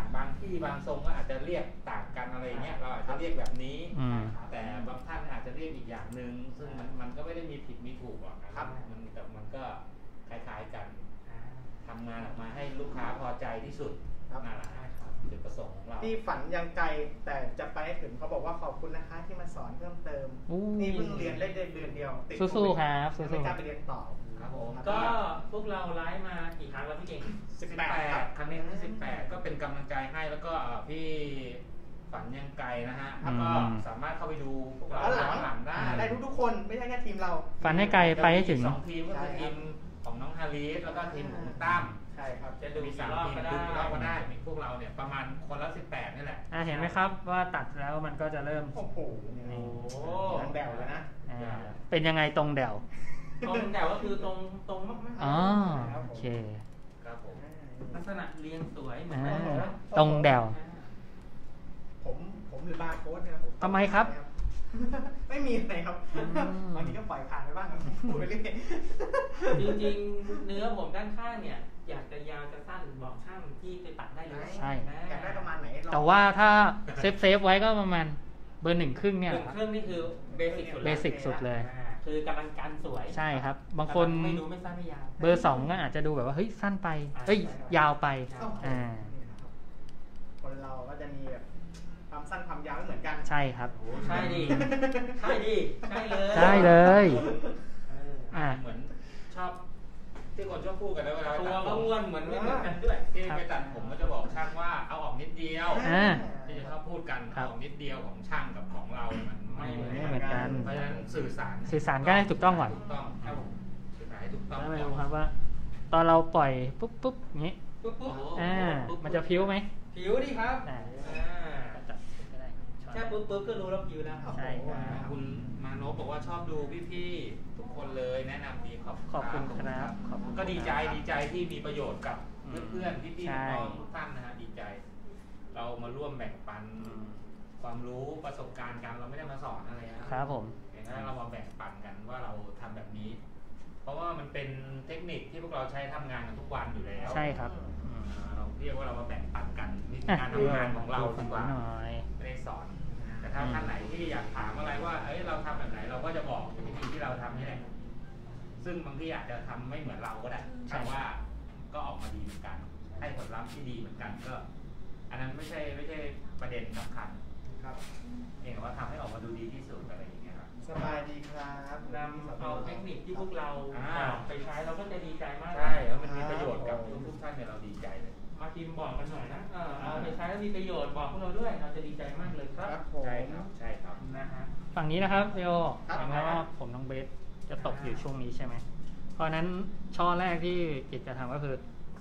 ที่บางทรงก็อาจจะเรียกต่างกันอะไรเงี้ยเราอาจจะเรียกแบบนี้อืมแต่บางท่านอาจจะเรียกอีกอย่างหนึ่งซึ่งมันมันก็ไม่ได้มีผิดมีถูกหรอกนะครับมันแต่มันก็คล้ายๆกันทำงานออกมาให้ลูกค้าพอใจที่สุดนั่นแหละจุดประสงค์ของเราที่ฝันยังไกลแต่จะไปให้ถึงเขาบอกว่าขอบคุณนะคะที่มาสอนเพิ่มเติมอู้นี่เพิ่งเรียนได้เดือนเดียวติดสู้ๆครับไม่สู้กล้าไปเรียนต่อครับผมก็พวกเราไลฟ์มากี่ครั้งแล้วพี่เก่งสิบสิบแปแปดครับดครั้งนี้ที่สิบแปดก็เป็นกำลังใจให้แล้วก็เอ่อพี่ฝันยังไกลนะฮะแล้วก็สามารถเข้าไปดูพวกเราแล้วหลังย้อนหลังได้ได้ทุกๆคนไม่ใช่แค่ทีมเราฝันให้ไกลไปให้ถึงสองทีมก็คือทีมของน้องฮาริสแล้วก็ทีมของคุณตั้มใช่ครับจะดูมีกี่สามรอบทีมก็ดูได้กี่รอบก็ได้มีพวกเราเนี่ยประมาณคนละสิบแปดนี่แหละอ่าเห็นไหมครับว่าตัดแล้วมันก็จะเริ่มโอ้โหโอ้โหยังแดวเลยนะอ่าเป็นยังไงตรงแดวตรงแต่ก็คือตรงตรงมากๆอ๋อโอเคครับผมลักษณะเรียงสวยเหมือนอ่ากันตรงแดวผมผมหรือบาร์โค้ดเนี่ยผมทำไมครับไม่มีอะไรครับอืมบางทีก็ปล่อยผ่านไปบ้างครับพูดไปเรื่อยจริงๆ เนื้อผมด้านข้างเนี่ย อยากจะยาวจะสั้นบอกช่างที่ไปตัดได้เลยใช่นะอยากได้ประมาณไหนลองแต่ว่าถ้าเซฟเซฟไว้ก็ประมาณเบอร์หนึ่งครึ่งเนี่ยหนึ่งเครื่องนี่คือเบสิกสุดเบแล้วสิกสุดเลยอ่าคือกำลังการสวยใช่ครับ บางคนไม่ดูไม่สั้นไม่ยาวเบอร์สองก็อาจจะดูแบบว่าเฮ้ยสั้นไปเฮ้ยยาวไปโอ้โหอ่านี่นะครับคนเราก็จะมีแบบความสั้นความยาวไม่เหมือนกันใช่ครับโอ้ใช่ดิ ใช่ดิ ใช่เลยใช่เลยเอออ่าเหมือนชอบที่คนชอบพูดกันนะเวลาไปตัวตัดผก็มอ้วนเหมือนไม่เหมือนกันด้วยที่ไปตัดผมก็จะบอกช่างว่าเอาออกนิดเดียวอ่าที่จะชอบพูดกันครัเอาบออกนิดเดียวของช่างกับของเรามันไม่เหมือนไม่เหมือนกันเพราะฉะนั้นสื่อสารสื่อสารกันให้ถูกต้องก่อนถูกต้องครับผมสื่อสารให้ถูกต้องแล้วมาดูครับว่า ตอนเราปล่อยปุ๊บปุ๊บอย่างนี้ปุ๊บปุ๊บอ่ามันจะพิ้วไหมผิวดิครับอ่าอ่าจับก็ได้ช้อนแค่ปุ๊บปุ๊บก็รู้แล้วผิวแล้วใช่ครับคุณมานพบอกว่าชอบดูพี่ๆทุกคนเลยแนะนำดีขอบขอบคุณครับขอบคุณก็ดีใจดีใจที่มีประโยชน์กับอืมเพื่อนๆพี่ใช่ๆน้องๆทุกท่านนะฮะดีใจ เรามาร่วมแบ่งปันความรู้ประสบการณ์กันเราไม่ได้มาสอนอะไรนะครับผมเพียงแค่เรามาแบ่งปันกันว่าเราทำแบบนี้ เพราะว่ามันเป็นเทคนิคที่พวกเราใช้ทำงานกันทุกวันอยู่แล้วใช่ครับอืมอ่าเราเรียกว่าเรามาแบ่งปันกันวิธีอ่ะการทำงานของเราดูดีกว่าหน่อยไม่ได้สอน แต่ถ้าท่านไหนที่อยากถามอะไรว่า เอ้ยเราทำแบบไหนเราก็จะบอกวิธีที่เราทำนี่แหละ ซึ่งบางทีอาจจะทำไม่เหมือนเราก็ได้ใช่แต่ว่าก็ออกมาดีเหมือนกัน ให้ผลลัพธ์ที่ดีเหมือนกันก็ อันนั้นไม่ใช่ไม่ใช่ประเด็นสำคัญครับเองว่าทำให้ออกมาดูดีที่สุดอะไรอย่างเงี้ยครับสบายดีครับนำเอาเทคนิคที่พวกเราอ่าไปใช้เราก็จะดีใจมากใช่แล้วมันมีประโยชน์กับทุกๆท่านเนี่ยเราดีใจเลยมาพิมพ์บอกกันหน่อยนะเออเอาไปใช้แล้วมีประโยชน์บอกพวกเราด้วยเราจะดีใจมากเลยคครัรับบผมใช่ครับ ใช่ครับนะฮะฝั่งนี้นะครับเรโอครับเห็นไหมว่าผมน้องเบสจะตกอยู่ช่วงนี้ใช่ไหม เพราะฉะนั้นช่อแรกที่กิจจะทำก็คือ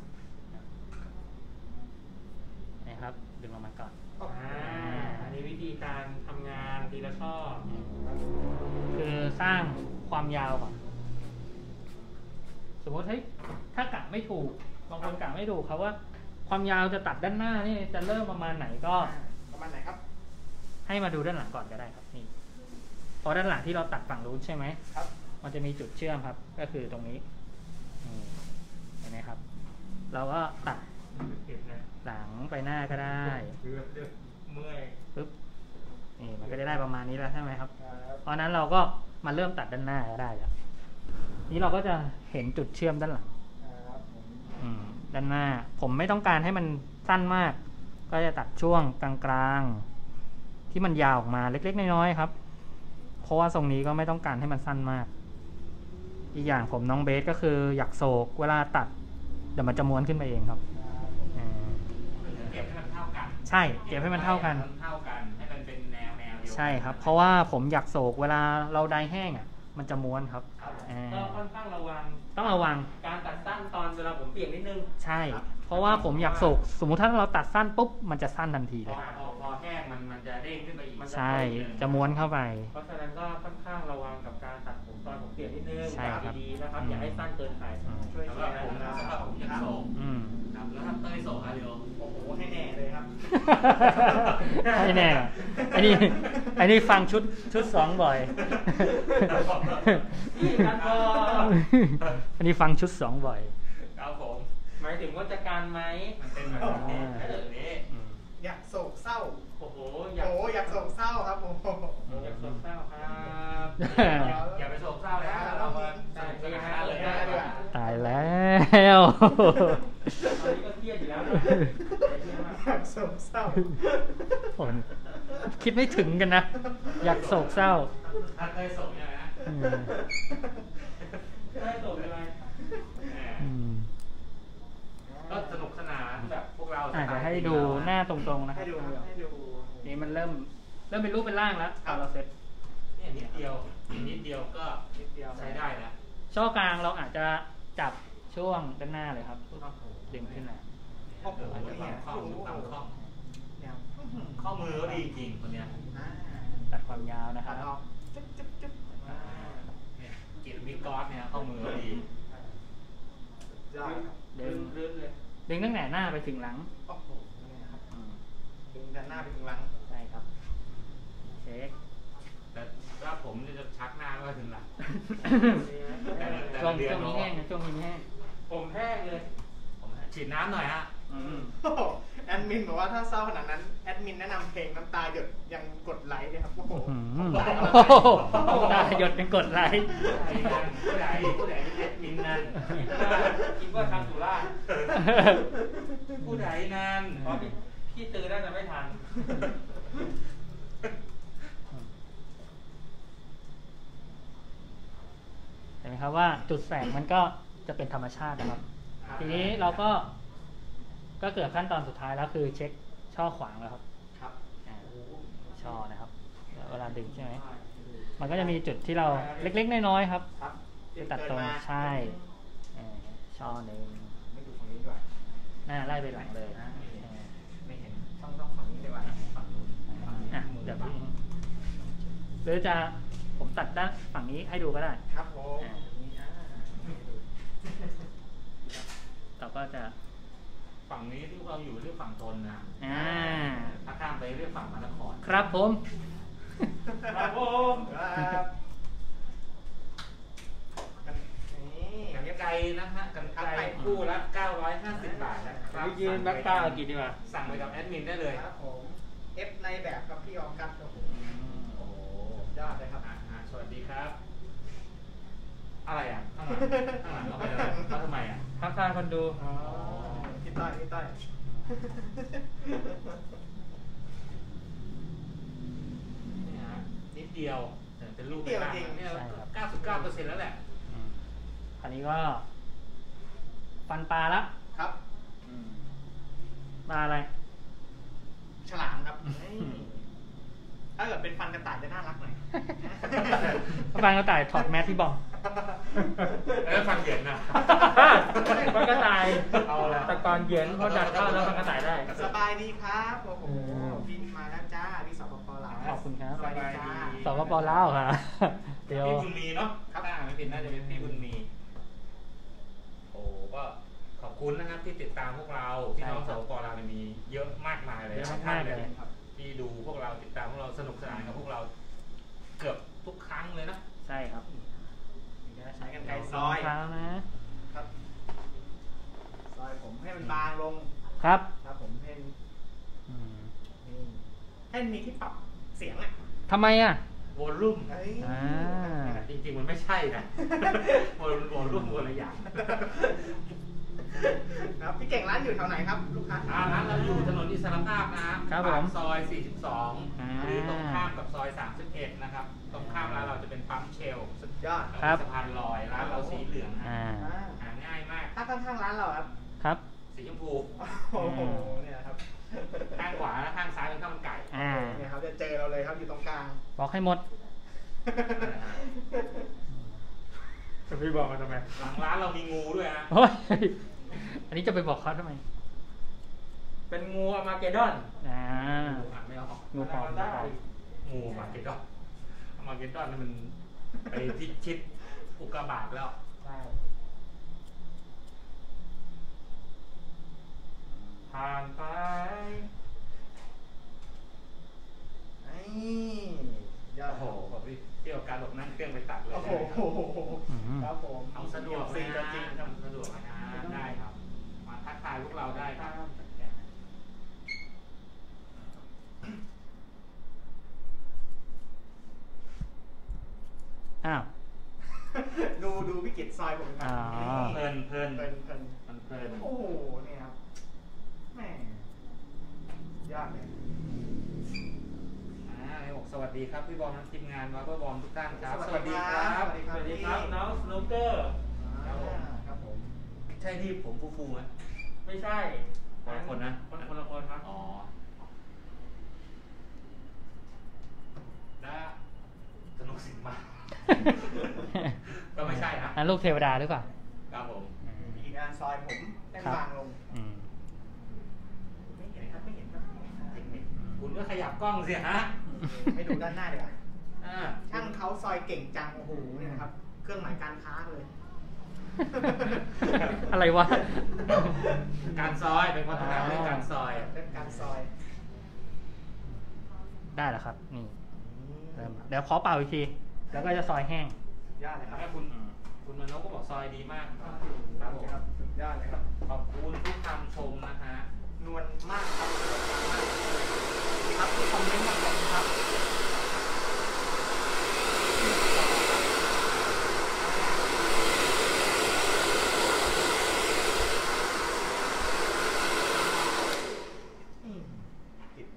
นะครับดึงลงมาก่อนอ่าอันนี้วิธีการทำงานทีละช่อคือสร้างความยาวก่อน สมมติเฮ้ยถ้ากะไม่ถูกบางคนกะไม่ถูกเขาว่า ความยาวจะตัดด้านหน้านี่จะเริ่มประมาณไหนก็ประมาณไหนครับให้มาดูด้านหลังก่อนก็ได้ครับนี่เพราะด้านหลังที่เราตัดฝั่งนู้นใช่ไหมครับมันจะมีจุดเชื่อมครับ ก็คือตรงนี้นี่เห็นไหมครับ เราก็ตัดเก็บนะหลังไปหน้าก็ได้เลือดเลือดเมื่อยปึ๊บนี่มันก็จะได้ประมาณนี้แล้วใช่ไหมครับครับเพราะฉะนั้นเราก็มาเริ่มตัดด้านหน้าก็ได้แล้วนี้เราก็จะเห็นจุดเชื่อมด้านหลังครับผมอืมด้านหน้า ผมไม่ต้องการให้มันสั้นมาก ก็จะตัดช่วงกลางๆ ที่มันยาวออกมาเล็กๆน้อยๆครับ เพราะว่าทรงนี้ก็ไม่ต้องการให้มันสั้นมาก อีกอย่างผมน้องเบสก็คืออยากโศกเวลาตัดเดี๋ยวมันจะม้วนขึ้นไปเองครับอ่าเก็บให้มันเท่ากันใช่เก็บให้มันเท่ากันเท่ากันให้มันเป็นแนวแนวเดียวกันใช่ครับ เพราะว่าผมอยากโศกเวลาเราไดแห้งอ่ะ มันจะม้วนครับครับผมอ่าก็ค่อนข้างระวังต้องระวังการตัดสั้นตอนเวลาผมเปียกนิดนึงใช่ เพราะว่าผมอยากโศกสมมุติถ้าเราตัดสั้นปุ๊บมันจะสั้นทันทีพเลอย พอพอแห้งมันมันจะเด้งขึ้นไปอีกใช่ จะม้วนเข้าไปเพราะฉะนั้นก็ค่อนข้างระวังกับการตัดผมตอนผมเปียกนิดนึงใช่ครับดีๆนะครับอย่าให้สั้นเกินไปอืมช่วยสำเชีหยรับร์ผมนะนะคสำหรัรับบ ผมยังโศกอืมครับแล้วถ้าเต้ยโศกอะเดียวโอ้โหให้แน่เลยครับไม่แน่อันนี้อันนี้ฟังชุดชุดสองบ่อยนี่ครับก็อันนี้ฟังชุดสองบ่อยครับผมหมายถึงว่าจะการไหมมันเป็นแบบนี้เป็นแบบนี้อืมนอยากโศกเศร้าโอ้โหโอ้อยากโศกเศร้าครับโอ้โหอยากโศกเศร้าครับอย่าไปโศกเศร้าเลยฮะเรามาสนุกสนานเลยนะตายแล้วตอนนี้ก็เครียดอยู่แล้วนะอยากโศกเศร้าผมคิดไม่ถึงกันนะ อยากโศกเศร้าถ้าเคยโศกยังไงนะอืมได้โศกอะไรอืมก็สนุกสนานแบบพวกเราอาจจะให้ดูหน้าตรงๆนะคให้รับดูให้ดูนี่มันเริ่มเริ่มเป็นรูปเป็นร่างแล้วตอนเราเซ็ตเนี่ยนิดเดียวนิดเดียวก็นิดเดียวใช้ได้นะช่อกลางเราอาจจะจับช่วงด้านหน้าเลยครับดึงขึ้นมาโอ้โหเนี่ยข้อมือตามข้อเนี่ยข้อมือก็ดีจริงคนเนี้ยอ่าตัดความยาวนะคตัรัดบออกจุ๊บจุ๊บจุ๊บอ่าเนี่ยกินวิกอสเนี่ยข้อมือก็ดียอดครับดึงลื่นเลยดึงตั้งแต่หน้าไปถึงหลังโอ้โหเนี่ยครับอืมดึงด้านหน้าไปถึงหลังใช่ครับเช็คแต่ถ้าผมเนี่ยจะชักหน้าไม่ค่อยถึงหลังช่วงช่วงนี้แห้งนะช่วงนี้แห้งผมแห้งเลยผมฉีดน้ำหน่อยฮะอืมโอ้โหแอดมินบอกว่าถ้าเศร้าขนาดนั้นแอดมินแนะนำเพลงน้ำตาหยดยังกดไลค์เลยครับโอ้โหอืมตายแล้วโอ้โหตาหยดเป็นกดไลค์ไอ้นั่นผู้ใดผู้ใดเป็นแอดมินนั่นคิดว่าทางสุราษฎร์ผู้ใดนั่นเพราะพี่พี่ตือน่าจะไม่ทันเห็นไหมครับว่าจุดแสงมันก็จะเป็นธรรมชาตินะครับ ทีนี้เราก็ก็เกิดขั้นตอนสุดท้ายแล้วคือเช็คช่อขวางแล้วครับครับอ่าช่อนะครับแล้วเวลาดึงใช่ไหมมันก็จะมีจุดที่เราเล็กๆน้อยๆครับครับตัดตรงเกินมาใช่เอ่อช่อหนึ่งไม่ดูฝั่งนี้ด้วยหน้าไล่ไปหลังเลยอ่าเออไม่เห็นต้องต้องฝั่งนี้ดีกว่าฝั่งนู้นฝั่งนี้อ่ะมือเดี๋ยวบังพี่หรือจะผมตัดด้านฝั่งนี้ให้ดูก็ได้ครับผมอ่านี่อ่าให้ดูเราก็จะฝั่งนี้ที่เราอยู่เรียกฝั่งทนนะอ่าถ้าข้ามไปเรียกฝั่งมานครครับผมครับผมครับกันนี่กันไกลนะฮะกันไกลคู่ละเก้าร้อยห้าสิบบาทนะครับไปยืนแบ็คกราวด์กี่ดีกว่าสั่งไปกับแอดมินได้เลยครับผมเอฟในแบบครับพี่ออกัสครับผมโอ้โหยอดเลยครับอ่ะอ่ะสวัสดีครับ อะไรอ่ะข้างหลังข้างหลังเขาเป็นอะไรเขาทำไมอ่ะทักทายคนดูอ๋อพี่ต้อยพี่ต้อยนี่ฮะนิดเดียวแต่เป็นรูปเป็นร่างเนี่ยเก้าสิบเก้าเปอร์เซ็นต์แล้วแหละอืมอันนี้ก็ฟันปลาละครับอืมปลาอะไรฉลามครับนี่ถ้าเกิดเป็นฟันกระต่ายจะน่ารักหน่อยฟันกระต่ายถอดแมสที่บองเออฟังเหย็นนะฟันกระต่ายเอาละแต่ก่อนเหย็นพอดัดเข้าแล้วฟันกระต่ายได้สบายดีครับโอ้โหอืมบินมาแล้วจ้าที่สปปลาวขอบคุณครับสบายดีจ้าสปปลาวค่ะ เดี๋ยวพี่บุญมีเนาะถ้าอ่านไม่ผิดน่าจะเป็นพี่บุญมี โอ้ก็ขอบคุณนะครับที่ติดตามพวกเราพี่น้องสปปลาวเนี่ยมีเยอะมากมายเลยเยอะมากๆเลยครับที่ดูพวกเราติดตามพวกเราสนุกสนานกับพวกเราเกือบทุกครั้งเลยนะใช่ครับใช้กันไกรซอยเท้านะครับซอยผมให้มันบางลงครับครับผมให้อืมนี่ให้มันมีที่ปรับเสียงอ่ะทำไมอ่ะวอลลุ่มเอ้ยอ่าจริงๆมันไม่ใช่นะ วอลวอลลุ่มคนละอย่างครับพี่เก่งร้านอยู่แถวไหนครับลูกค้าอ่าร้านเราอยู่ถนนอิสรภาพนะครับครับปากผมซอยสี่สิบสองอ่าหรือตรงข้ามกับซอยสามสิบเอ็ดนะครับตรงข้ามร้านเราจะเป็นปั๊มเชลสุดยอดครับสะพานลอยร้านเราสีเหลืองนะอ่าอ่าหาง่ายมากถ้าข้างๆร้านเราครับครับสีชมพูโอ้โหเนี่ยครับข้างขวาและข้างซ้ายเป็นข้าวมันไก่อ่าเนี่ยครับจะเจอเราเลยครับอยู่ตรงกลางบอกให้หมดจะพี่บอกมาทำไมหลังร้านเรามีงูด้วยนะโอ้ย อันนี้จะไปบอกเขาทำไมเป็นงูอมาเกดอนอ่างูอ่านไม่ออกงูปลอมงูปลอมงูมาเก็ตดอนมาเก็ตดอนนี่มันไปทิศชิดอุกกาบาตแล้วใช่ผ่านไปนี่ยอดโอ้โหบอกพี่เที่ยวการหลบนั่งเครื่องไปตัดเลยโอ้โหอืมครับผมเอาสะดวกสีนะตัวจริงครับสะดวกนะได้ครับ มาทักทายพวกเราได้ครับอยผมเป็นแบบนี้เพลินเพลินเพลินเพลินมันเพลินโอ้โหเนี่ยครับแหม่ยากเลยอ่าบอกสวัสดีครับพี่บอมและทีมงานวาร์เบอร์บอมทุกท่านครับสวัสดีครับสวัสดีครับน้องสโนว์เกอร์ครับผมครับผมใช่ที่ผมฟูๆไหมไม่ใช่คนละคนนะคนคนละคนครับอ๋อและสนุกสิมาก ก็ไม่ใช่นะอันลูกเทวดาหรือเปล่าครับผมมีอีกงานซอยผมแต้มบางลงอืมไม่เห็นครับไม่เห็นครับเทคนิคคุณก็ขยับกล้องสิฮะไม่ดูด้านหน้าดีกว่าอ่าช่างเขาซอยเก่งจังโอ้โหเนี่ยนะครับ เครื่องหมายการค้าเลยอะไรวะการซอยเป็นคนทำงานเรื่องการซอยเรื่องการซอยได้แล้วครับ นี่เริ่มเดี๋ยวขอเป่าอีกที แล้วก็จะซอยแห้งสุดยอดเลยครับถ้าคุณคุณมโนก็บอกซอยดีมากครับครับผมครับสุดยอดเลยครับขอบคุณทุกคำชมนะฮะนวลมากครับครับที่คอมเมนต์มาบอกครับอืมผิด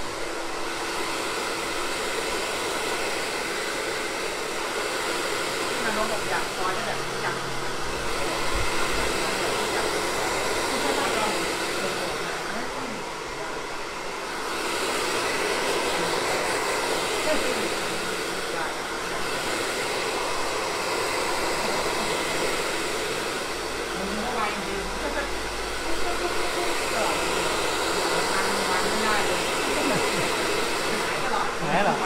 พี่มโนบอกอยากซอยได้แบบนี้จังหายเหรอ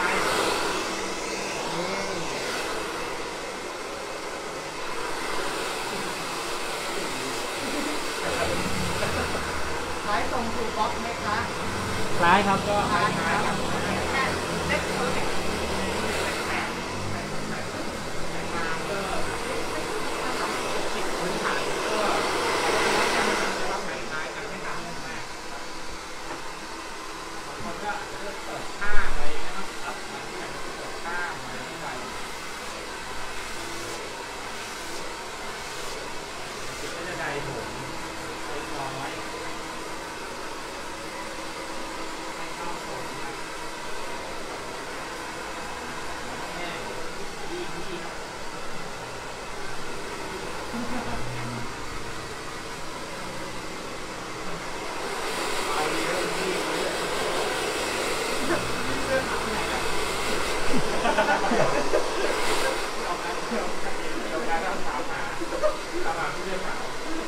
ท้ายตรงถูกบล็อกไหมคะคล้ายครับก็ท้ายครับแค่เล็กเท่าไหร่แปดมาก็สิบพื้นฐานก็ว่าไหนท้ายกันไม่ต่างกันมากบางคนก็เลือกเปิดข้างอะไรนะครับบางที่ไหนก็เปิดข้างอะไรไม่ไหวจิตก็จะได้ผมเล็กน้อยให้เข้าผมนะแม่ดีดีเอาเยอะดีเลยเรื่องหาที่ไหนนะเอาการเที่ยวกันเองเอาการทำสาวหาตามหาที่เรื่องสาว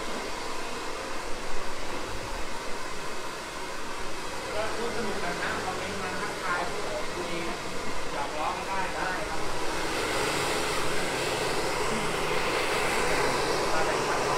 ก็ร่วมสนุกกันนะคอมเมนต์มาทักทายพูดคุยหยอกล้อกันได้ได้ครับมาแบ่งปันกัน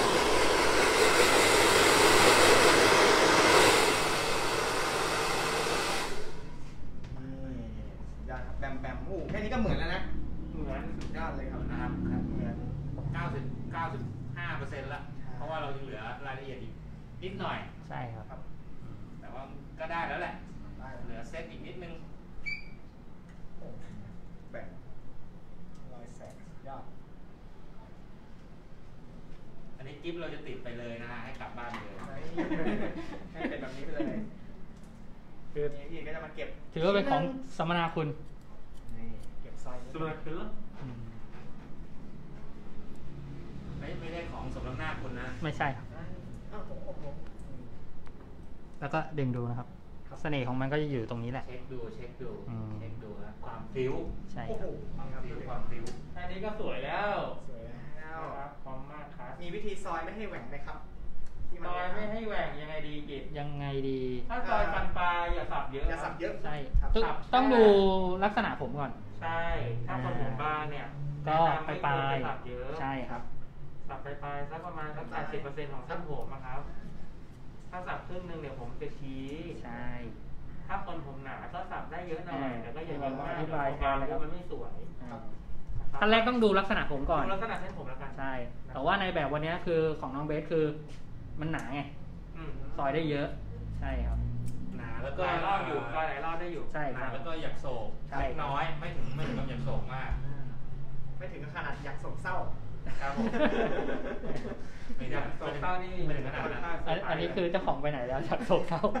ยอดครับแบมแบมโอ้แค่นี้ก็เหมือนแล้วนะเหมือนสุดยอดเลยครับนะครับครับเหมือนเก้าสิบ เก้าสิบห้าเปอร์เซ็นต์ละเพราะว่าเรายังเหลือรายละเอียดอีกนิดหน่อยใช่ครับครับแต่ว่าก็ได้แล้วแหละได้เหลือเซตอีกนิดนึงโอ้แบ่งรอยแสงสุดยอดอันนี้กิฟต์เราจะติดไปเลยนะฮะให้กลับบ้านเลยให้เป็นแบบนี้ไปเลยคือนี่พี่ก็จะมาเก็บถือว่าเป็นของสมนาคุณนี่เก็บซอยสุนัขคืออืมไม่ไม่ได้ของสมน้ำหน้าคุณนะไม่ใช่ครับอ้าวผมผมผมแล้วก็ดึงดูนะครับ เสน่ห์ของมันก็จะอยู่ตรงนี้แหละเช็คดูเช็คดูอืมเช็คดูนะความพลิ้วใช่โอ้คโหรับความพลิ้วความพลิ้วแค่นี้ก็สวยแล้วสวยแล้วนะครับพร้อมมากครับมีวิธีซอยไม่ให้แหว่งไหมครับที่นซอยไม่ให้แหว่งยังไงดีกิจยังไงดีถ้าซอยฟันปลายอย่าสับเยอะอย่าสับเยอะใช่ครับต้องสับต้องดูลักษณะผมก่อนใช่ ถ้าคนผมบางเนี่ยก็แนะนำไปไม่ปควลาร ยจะสับเยอะใช่ครับสับไปปลายสักประมาณสักแปดสิบเปอร์เซ็นต์ของเส้นผมนะครับ ถ้าสับครึ่งหนึ่งเดี๋ยวผมจะชี้ใช่ถ้าคนผมหนาก็สับได้เยอะหน่อยอ่าแต่ก็อย่าเยอะมากอธิเดี๋ยวบายผมบางกันเลยครับมันไม่สวยอ่านะครับขั้นแรกต้องดูลักษณะผมก่อนดูลักษณะเส้นผมแล้วกันใช่ แต่ว่าในแบบวันนี้คือของน้องเบสคือมันหนาไงอืมซอยได้เยอะ ใช่ครับหนาแล้วหก็ลายรอบอยู่หลายรอบได้อยู่ใช่หคนารับแล้วก็อยากโศกใช่เล็กน้อยไม่ถึงไม่ถึงกับอยากโศกมากไม่ถึงกับขนาดอยากโศกเศร้าครับผมไม่ได้โศกเศร้านี่ไม่ถึงขนาดนั้นอันอันนี้คือเจ้าของไปไหนแล้วจากโศกเศร้า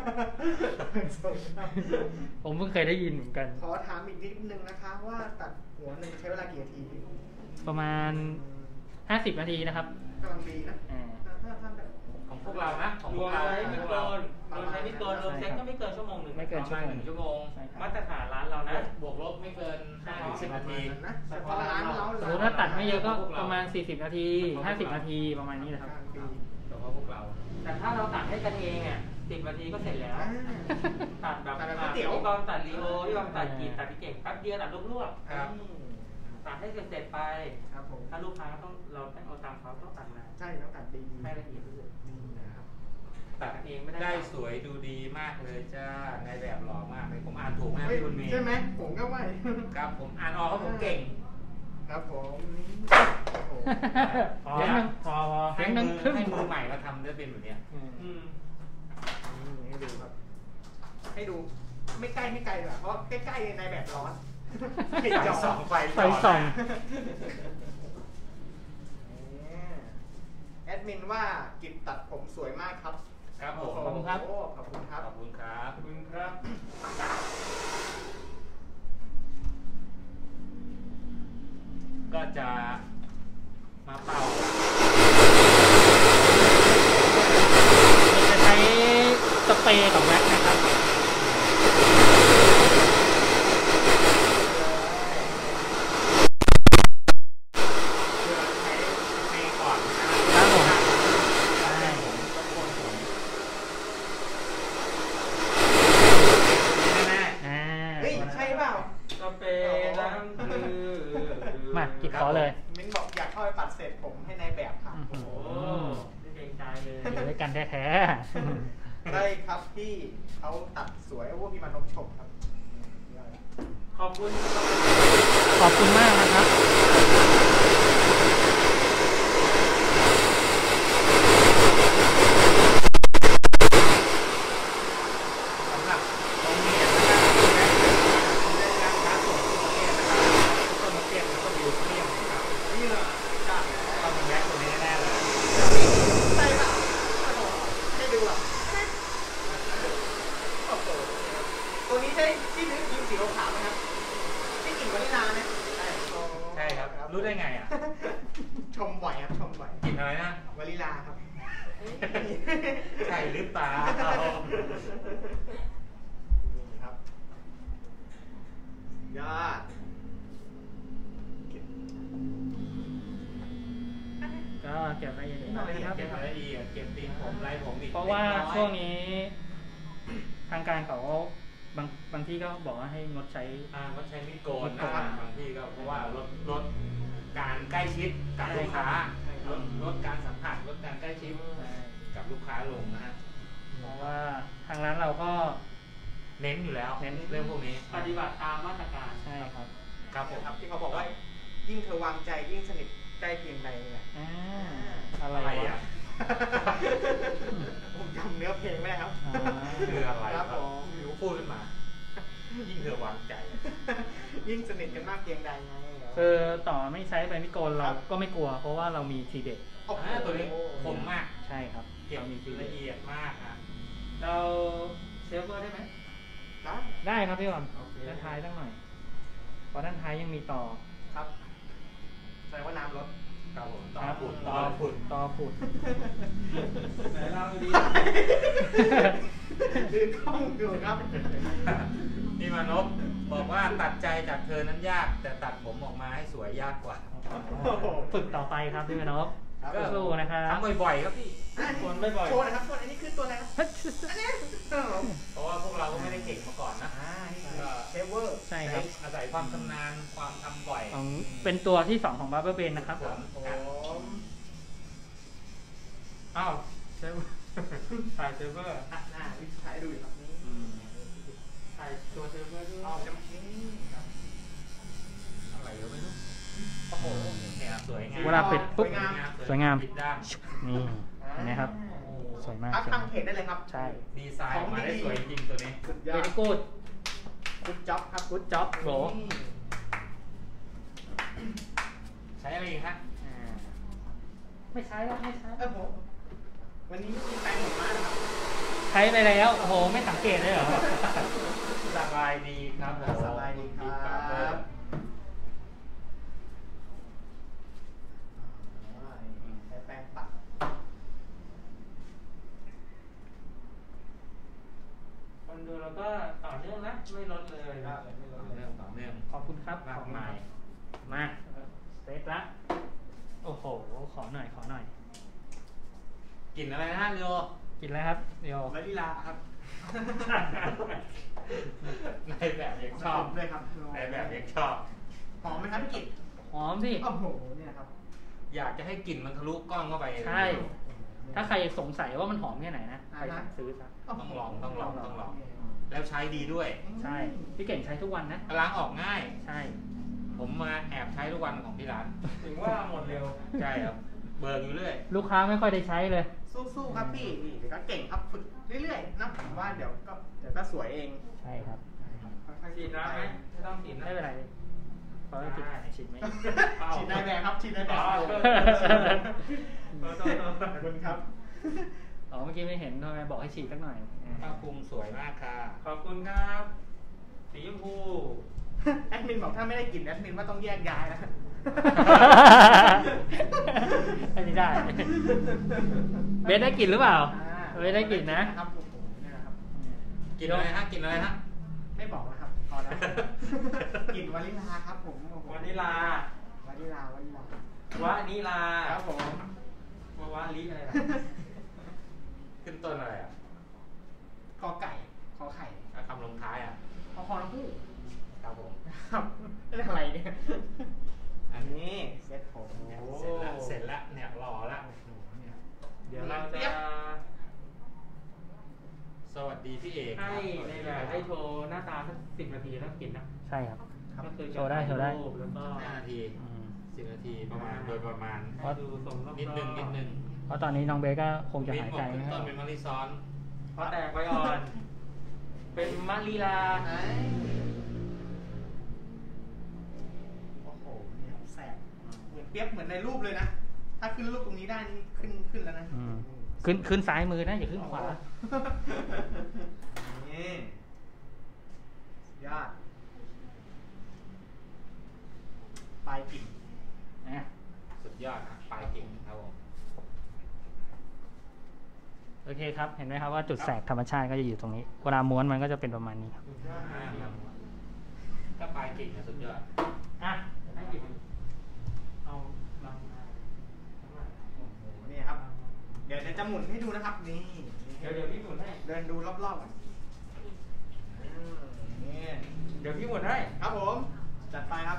ผมเพิ่งเคยได้ยินเหมือนกันขอถามอีกนิดนึงนะคะว่าตัดหัวหนึ่งใช้เวลากี่นาทีประมาณห้าสิบนาทีนะครับกำลังดีนะอ่าถ้าถ้าแบบของพวกเรานะของรพววมกเราใช้ขมิองพวกโกเรานรวมใช้มิโกนรวมเซ็ตก็ไม่เกินชั่วโมงหนึ่งไม่เกินประมาณหนึ่งชั่วโมงใช่ครับมาตรฐานร้านเรานะบวกลบไม่เกินห้าถึงสิบนาทีนะเฉพาะร้านเราสมมติถ้าตัดไม่เยอะก็ประมาณสี่สิบนาทีห้าสิบนาทีประมาณนี้นะครับกลางปีเฉพาะพวกเราแต่ถ้าเราตัดให้กันเองอ่ะสิบนาทีก็เสร็จแล้วอ่าตัดแบบตัดแบบก๋วยเตี๋ยวพี่บอมตัดลีโอพี่บอมตัดกีดตัดพี่เก่งแป๊บเดียวตัดลวกครับๆตัดให้เสร็จๆไปครับผมถ้าลูกค้าต้องเราต้องเอาตามเขาต้องตัดมาใช่ต้องตัดดีๆให้ละเอียดที่สุดนี่นะครับตัดเองไม่ได้ได้สวยดูดีมากเลยจ้าในแบบหล่อมากเลยผมอ่านถูกไหมพี่บุญมีใช่ไหมผมก็ว่าครับผมอ่านออกครับผมเก่งครับผมโอ้โหพอเสียงหนึ่งพอพอเสีให้ยงหนึ่มืงอครึ่งให้มือใหม่มาทำได้เป็นแบบเนี้ยอืมอืมนี่ให้ดูครับ ให้ดูไม่ใกล้ไม่ไกลแบบเพราะใกล้ๆในแบบร้อนไฟส่องไฟไฟส่องแอดมินว่ากิจตัดผมสวยมากครับครับผมโอ้โหขอบคุณครับขอบคุณครับขอบคุณครับก็จะมาเป่าจะใช้สเปรย์กับแว็กซ์นะครับคือเราใช้เมย์ก่อนนะครับผมใช่ผมต้องโกนผมแน่อ่าเฮ้ยใช่เปล่าสเปรย์ล้างมือมากินขอเลยมิ้นบอกอยากเข้าไปปัดเสร็จผมให้ในแบบครับอื้อหืโอ้ไม่เกรงใจเลยอยู่ด้วยกันแท้ใช่ครับพี่เขาตัดสวยโอ้พี่มานพชมครับขอบคุณๆ ขอบคุณมากนะครับสำหรับตรงนี้นะครับในร้านค้าส่งทั่วประเทศนะครับต้นมะเขือแล้วก็บิวเทียมนะครับนี่เลยจ้าต้องเป็นแบ็คตัวนี้แน่ๆเลยใช่เปล่าโอ้โหให้ดูอ่ะโอ้โหตัวนี้ใช่ที่นึกยิงสีขาวไหมครับที่กลิ่นวานิลลาไหมใช่โอ้ใช่ครับ รู้ได้ไงอ่ะชมบ่อยครับชมบ่อยกลินอะไรนะวานิลลาครับใช่หรือเปล่านี่ครับยอดก็เก็บรายละเอียดรายไว้ละเอียนะดครับเก็บรายละเอียดเก็บตีนผมลายผมอีกเพราะว่าล็กน้อยช่วงนี้ ทางการเขาบางบางที่ก็บอกว่าให้งดใช้อ่าก็ใช้มีดโกนมีดโกนะนบางที่ก็เพราะว่าลดลดการใกล้ชิดกับลูกค้าลดลดการสัมผัสลดการใกล้ชิดกับลูกค้าลงนะฮะเพราะว่าทางร้านเราก็เน้นอยู่แล้วเน้นเรื่องพวกนี้ปฏิบัติตามมาตรการใช่ครับครับผมครับที่เขาบอกว่ายิ่งเธอวางใจยิ่งสนิทใกล้เพียงใดเนี่ยอ่าอะไรอะไรวะอ่ะผมจำเนื้อเพลงไม่ได้ครับอ่าคืออะไรครับผมหนูพูดขึ้นมา ยิ่งเธอวางใจยิ่งสนิทกันมากเพียงใดไงคือต่อไม่ใช้ใบมิโกนเราครับก็ไม่กลัว เพราะว่าเรามีทีเด็ดโอ้โหอ่าตัวนี้คมมากใช่ครับเก็บเรามีทีเด็ละดเอียดมากอ่ะเราเซฟเวอร์ได้ไหมได้ได้ครับพี่บอลโอเคด้านท้ายตั้งหน่อยเพราะด้านท้ายยังมีต่อครับแสดงว่าน้ำลดครับผมต่อครับผุดต่อผุดต่อผุดไหนเล่าดีดื้อข้องอยู่ครับพี่มานพบอกว่าตัดใจจากเธอนั้นยาก แต่ตัดผมออกมาให้สวยยากกว่าฝึกต่อไปครับพี่มานพครับก็สู้นะครับทำบ่อยๆครับพี่อ่ะคนไม่บ่อยโชว์หนะครับโชว์อันนี้คือตัวอะไรครับอันนี้เพราะว่าพวกเราก็ไม่ได้เก่งมาก่อนนะอ่านี่คือเชฟเวอร์ใช่ครับอาศัยความชำนาญความทำบ่อยของเป็นตัวที่สองของบาร์เบอร์เบนนะครับผมผมอ้าวเซฟถ่ายเซฟเวอร์อ่ะหน้าวิถ่ายดูอยู่ครับนี่ถ่ายตัวเซฟเวอร์ด้วยเอาจะมานี่ครับอะไรก็ไม่รู้โอ้โหเนี่ยสวยงามเวลาปิดปุ๊บสวยงามสวยงามปิดด้านนี่เห็นไหมครับ สวยมากทักสวยทางมากเพจได้เลยครับใช่ดีไซน์ออกมาได้สวยจริงตัวนี้สุดยเวอดลิกูดกุ๊ดจ็อบครับกูดจ็อบโบนี่ใช้อะไรอีกฮะอ่าไม่ใช้แล้วไม่ใช้เออผมวันนี้มีแปรงผมมากนะครับใช้ไปแล้วโอ้โหไม่สังเกตเลยเหรอสบายดีครับผมสบายดีครับ ใช้แป้งปัดคนดูเราก็ต่อเนื่องนะไม่ลดเลยครับไม่ลต่ดอเลยเนื่องต่อเนื่องขอบคุณครับมากมายมาเสร็จละโอ้โหขอหน่อยขอหน่อยกลิ่นอะไรนะฮะเรียวกินแล้วครับเดี๋ยววานิลาครับในแบบยังชอบด้วยครับในแบบยังชอบหอมไหมครับพี่กิตหอมสิโอ้โหเนี่ยครับอยากจะให้กลิ่นมันทะลุกล้องเข้าไปใช่ ถ้าใครสงสัยว่ามันหอมแค่ไหนนะใครสั่งซื้อซะต้องลองต้องลองต้องลอง แล้วใช้ดีด้วยใช่พี่เก่งใช้ทุกวันนะล้างออกง่ายใช่ผมมาแอบใช้ทุกวันของที่ร้านถึงว่าหมดเร็วใช่ครับ เบิกอยู่เรื่อยลูกค้าไม่ค่อยได้ใช้เลยสู้ๆครับพี่นี่เดี๋ยวก็เก่งครับฝึกเรื่อยๆนะผมว่าเดี๋ยวก็เดี๋ยวก็สวยเองใช่ครับค่อยๆฉีดน้ำไหมไม่ต้องฉีดนะไม่เป็นไรเพราะว่ากินฉีดไม่ฉีดได้แบบครับฉีดได้แบบอ๋อขโทษโทษโทษอบคุณครับอ๋อเมื่อกี้ไม่เห็นทำไมบอกให้ฉีดสักหน่อยผ้าคลุมสวยมากค่ะขอบคุณครับสีชมพูแอดมินบอกถ้าไม่ได้กลิ่นแอดมินว่าต้องแยกย้ายนะอันนี้ได้ เบสได้กลิ่นหรือเปล่าอ่าเบสได้กลิ่นนะครับโอ้โหเนี่ยนะครับกินอะไรฮะ กินอะไรฮะไม่บอกนะครับพอแล้วกลิ่นวานิลาครับผมโอ้โหวานิลาวานิลาวานิลาวานิลาครับผมวาลิอะไรล่ะขึ้นต้นอะไรอ่ะกอไก่ขอไข่แล้วคำลงท้ายอ่ะพอคอน้ำผู้ครับผมครับเรื่องอะไรเนี่ยอันนี้เซ็ตผมเนี่ยเสร็จแล้วเสร็จแล้วเนี่ยรอแล้วโอ้โหเนี่ยเดี๋ยวเราจะสวัสดีพี่เอกครับให้ในแบบได้โชว์หน้าตาสักสิบนาทีแล้วกินนะใช่ครับก็คือโชว์ได้โชว์ได้รูปแล้วก็ห้านาทีอืมสิบนาทีประมาณโดยประมาณให้ดูทรงรอบๆนิดนึงนิดนึงเพราะตอนนี้น้องเบสก็คงจะมิ้นหายบอใจกขึ้นนะคต้รันบเป็นมะลิซ้อนพอแตกไปอ่อน เป็นมะลิลาเอ้ยโอ้โหเนี่ยแสบเหมือนเปียบเหมือนในรูปเลยนะ ถ้าขึ้นรูปตรงนี้ได้นี่ขึ้นขึ้นแล้วนะอืม ขึ้นขึ้นซ้ายมือนะอย่าขึ้นขวานี่ยอดปลายกิ่งนะสุดยอดครับปลายกิ่งครับผมโอเคครับ เห็นไหมครับว่าจุดแสกธรรมชาติก็จะอยู่ตรงนี้ เวลาม้วนมันก็จะเป็นประมาณนี้ครับอ่าครับถ้าปลายกิ่งเนี่ยสุดยอดอ่ะให้กินเอาลองมาโอ้โหนี่ครับ เดี๋ยวเดี๋ยวจะหมุนให้ดูนะครับ นี่เดี๋ยวเดี๋ยวพี่หมุนให้เดินดูรอบๆก่อนอืมนี่เดี๋ยวพี่หมุนให้ครับผม จัดไปครับ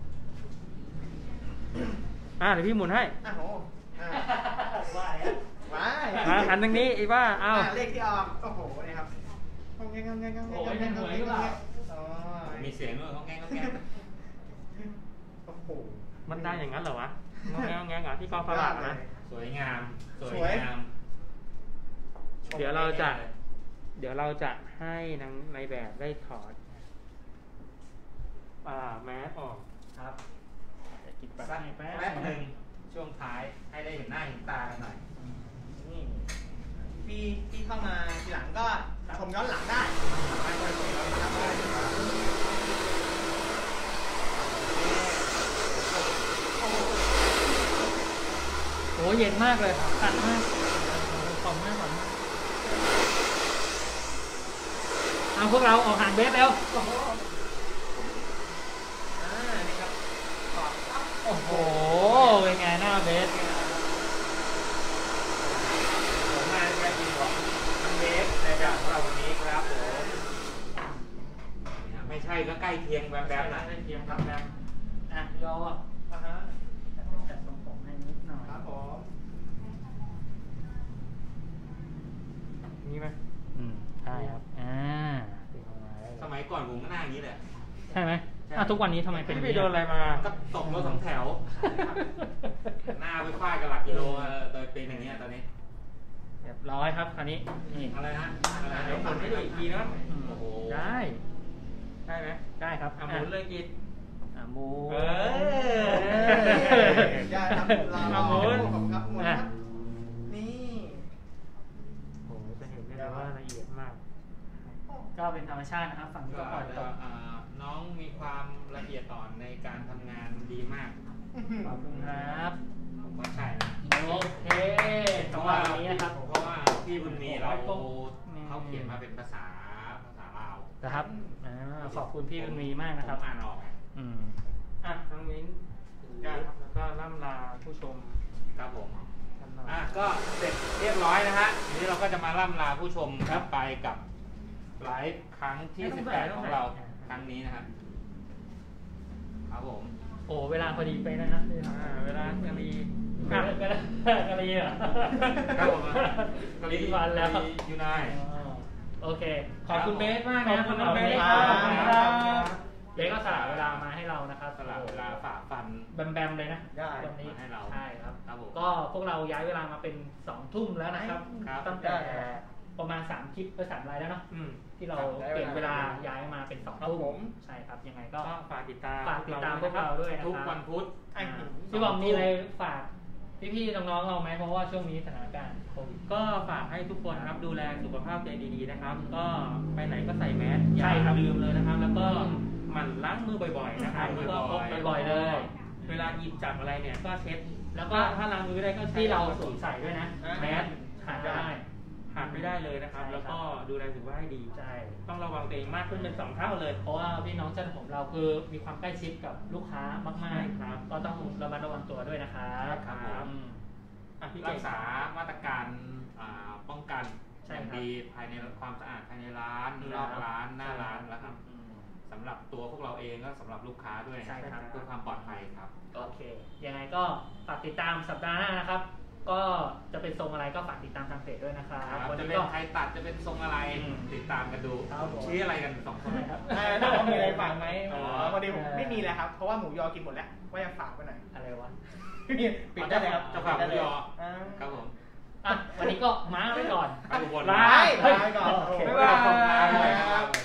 อ่าเดี๋ยวพี่หมุนให้อ้าวโหอ่าว่าแล้วว้ายมาหันทางนี้อีกว่าเอ้าเลขที่ออกโอ้โหนี่ครับงงแงงงงแงงงงแงงงงแงงงงแงงอ๋อมีเสียงด้วยเขาแง่งเขาแง่งโอ้โหมันได้อย่างนั้นเหรอวะงงแงงแงงเหรอที่กองสลากนะสวยงาม สวยสวยงามเดี๋ยวเราจะ เดี๋ยวเราจะให้นางในแบบได้ถอด อ่าแมสออกครับเดี๋ยวกินแป๊บสักนึงแป๊แป๊บบหนึ่งช่วงท้ายให้ได้เห็นหน้าเห็นตากันหน่อยนี่พี่ที่เข้ามาทีหลังก็ชมย้อนหลังได้ไปชมย้อนหลังได้โอ้โหโอ้เย็นมากเลยขัดมากขอบมากขอบมากเอาพวกเราออกห่างเบสแล้วอ่านี่ครับถอดปั๊บโอ้โห เป็นไงหน้าเบสผลงานการกินของน้องเบสในแบบของเราวันนี้ครับผมไม่ใช่ก็ใกล้เคียงแบบแบบนะได้เทียมครับแบบอ่ะยออ่าฮะจัดทรงผมให้นิดหน่อยครับผมมีไหมอืมใช่ครับ อ่าสมัยก่อนผมก็หน้าอย่างนี้แหละใช่ไหมอ่ะทุกวันนี้ทำไมเป็นพี่ไปโดนอะไรมาก็ตกรถสองแถว หน้าไปควายกับหลักกิโลเออโดยเป็นอย่างเงี้ยตอนนี้เรียบร้อยครับคราวนี้ นี่อะไรฮะอะไรเดี๋ยวหมุนให้ดูอีกทีนะอืมโอ้โหได้ได้ไหมได้ครับอ่ะหมุนเลยกินอ่ะหมูเออย่าทำเราหมูผมครับหมูครับนี่โอ้โหจะเห็นได้เลยว่าละเอียดมากก็เป็นธรรมชาตินะครับฝั่งนี้ก็ก็ปล่อยตกอ่าน้องมีความละเอียดอ่อนในการทำงานดีมากขอบคุณครับผมว่าใช่นะโอเคเพสำราะหรัว่าบวันนี้นะครับเพราะว่าพี่บุญมีเราเขาเขียนมาเป็นภาษาภาษาลาวนะครับอ่าขอบคุณพี่บุญมีมากนะครับผมอ่านออกอืมอ่ะน้องมิ้นแล้วก็ล่ำลาผู้ชมครับผมกันหน่อยอ่ะก็เสร็จเรียบร้อยนะฮะทีนี้เราก็จะมาล่ำลาผู้ชมครับไปกับไลฟ์ครั้งที่สิบแปดของเราครั้งนี้นะครับครับผมโอ้เวลาพอดีไปนะฮะอ่าเวลากะลีกะอ่ะกะกะลีเหรอครับผมกะลีวันแล้วกะลียูไนอ๋อโอเคขอบคุณเบสมากขอบนะคุณน้องเบสครับขอบคุณครับเจ๊ก็สละเวลามาให้เรานะครับสละเวลาฝ่าฟันแบมแบมเลยนะได้วันนี้มาให้เราใช่ครับครับผมก็พวกเราย้ายเวลามาเป็นสองทุ่มแล้วนะครับครับตั้งแต่ประมาณสามคลิปไปสามไลน์แล้วเนาะอืมที่เราเปลี่ยนเวลาย้ายมาเป็นสองครับทุ่ผม มใช่ครับยังไงก็ก็ฝากติดตามฝากติดตามพวกเราด้วยนะทุกครัวันพุธไอ้พี่บอมมีอะไรฝากพี่ๆน้องๆเราไหมเพราะว่าช่วงนี้สถานการณ์โควิดก็ฝากให้ทุกคนนะครับดูแลสุขภาพใจดีๆนะครับ ก็ไปไหนก็ใส่แมสอย่าใช่ครับลืมเลยนะครับ แล้วก็อืมหมั่นล้างมือบ่อยๆนะครับล้างมือแล้วก็พกบ่อยๆเลยเวลาหยิบจับอะไรเนี่ยก็เช็ดแล้วก็ถ้าล้างมือไม่ได้ก็ใช้ที่เราสวมใส่ด้วยนะอ่าแมสขาดได้ขาดไม่ได้เลยนะครับใช่ครับแล้วก็ดูแลสุขภาพให้ดีใช่ต้องระวังตัวเองมากขึ้นเป็นสองเท่าเลยเพราะว่าพี่น้องเจ้าของเราคือมีความใกล้ชิดกับลูกค้ามากใช่ครับๆ ก็ต้องระมัดระวังตัวด้วยนะครับครับผมอืมอ่ะพี่รัเก่กงษามาตรการอ่าป้องกันใช่อย่างครับดีภายในความสะอาดภายในร้านอืมนอกร้านหน้าร้านใช่แล้วครับอืมสำหรับตัวพวกเราเองก็สำหรับลูกค้าด้วยใช่ครับเพื่อความปลอดภัยครับโอเค ยังไงก็ฝากติดตามสัปดาห์หน้านะครับ ก็จะเป็นทรงอะไรก็ฝากติดตามทางเพจด้วยนะครับครับวันจะนี้เป็นก็ใครตัดจะเป็นทรงอะไรอืมติดตามกันดูครับผมชี้อะไรกันสองคนครับเออถามว่ามีอะไรฝากไหมอ๋อ๋ออพอดีผมไม่มีเลยครับ เพราะว่าหมูยอกินหมดแล้ว ว่าจะฝากไปหน่อยอะไรวะปิดได้เลยครับจะฝากหมูยออ่าครับผมอ่ะวันนี้ก็มาไว้ก่อนไปอุบลลาไปไปก่อนโอเคบ๊ายบายขอบคุณครับ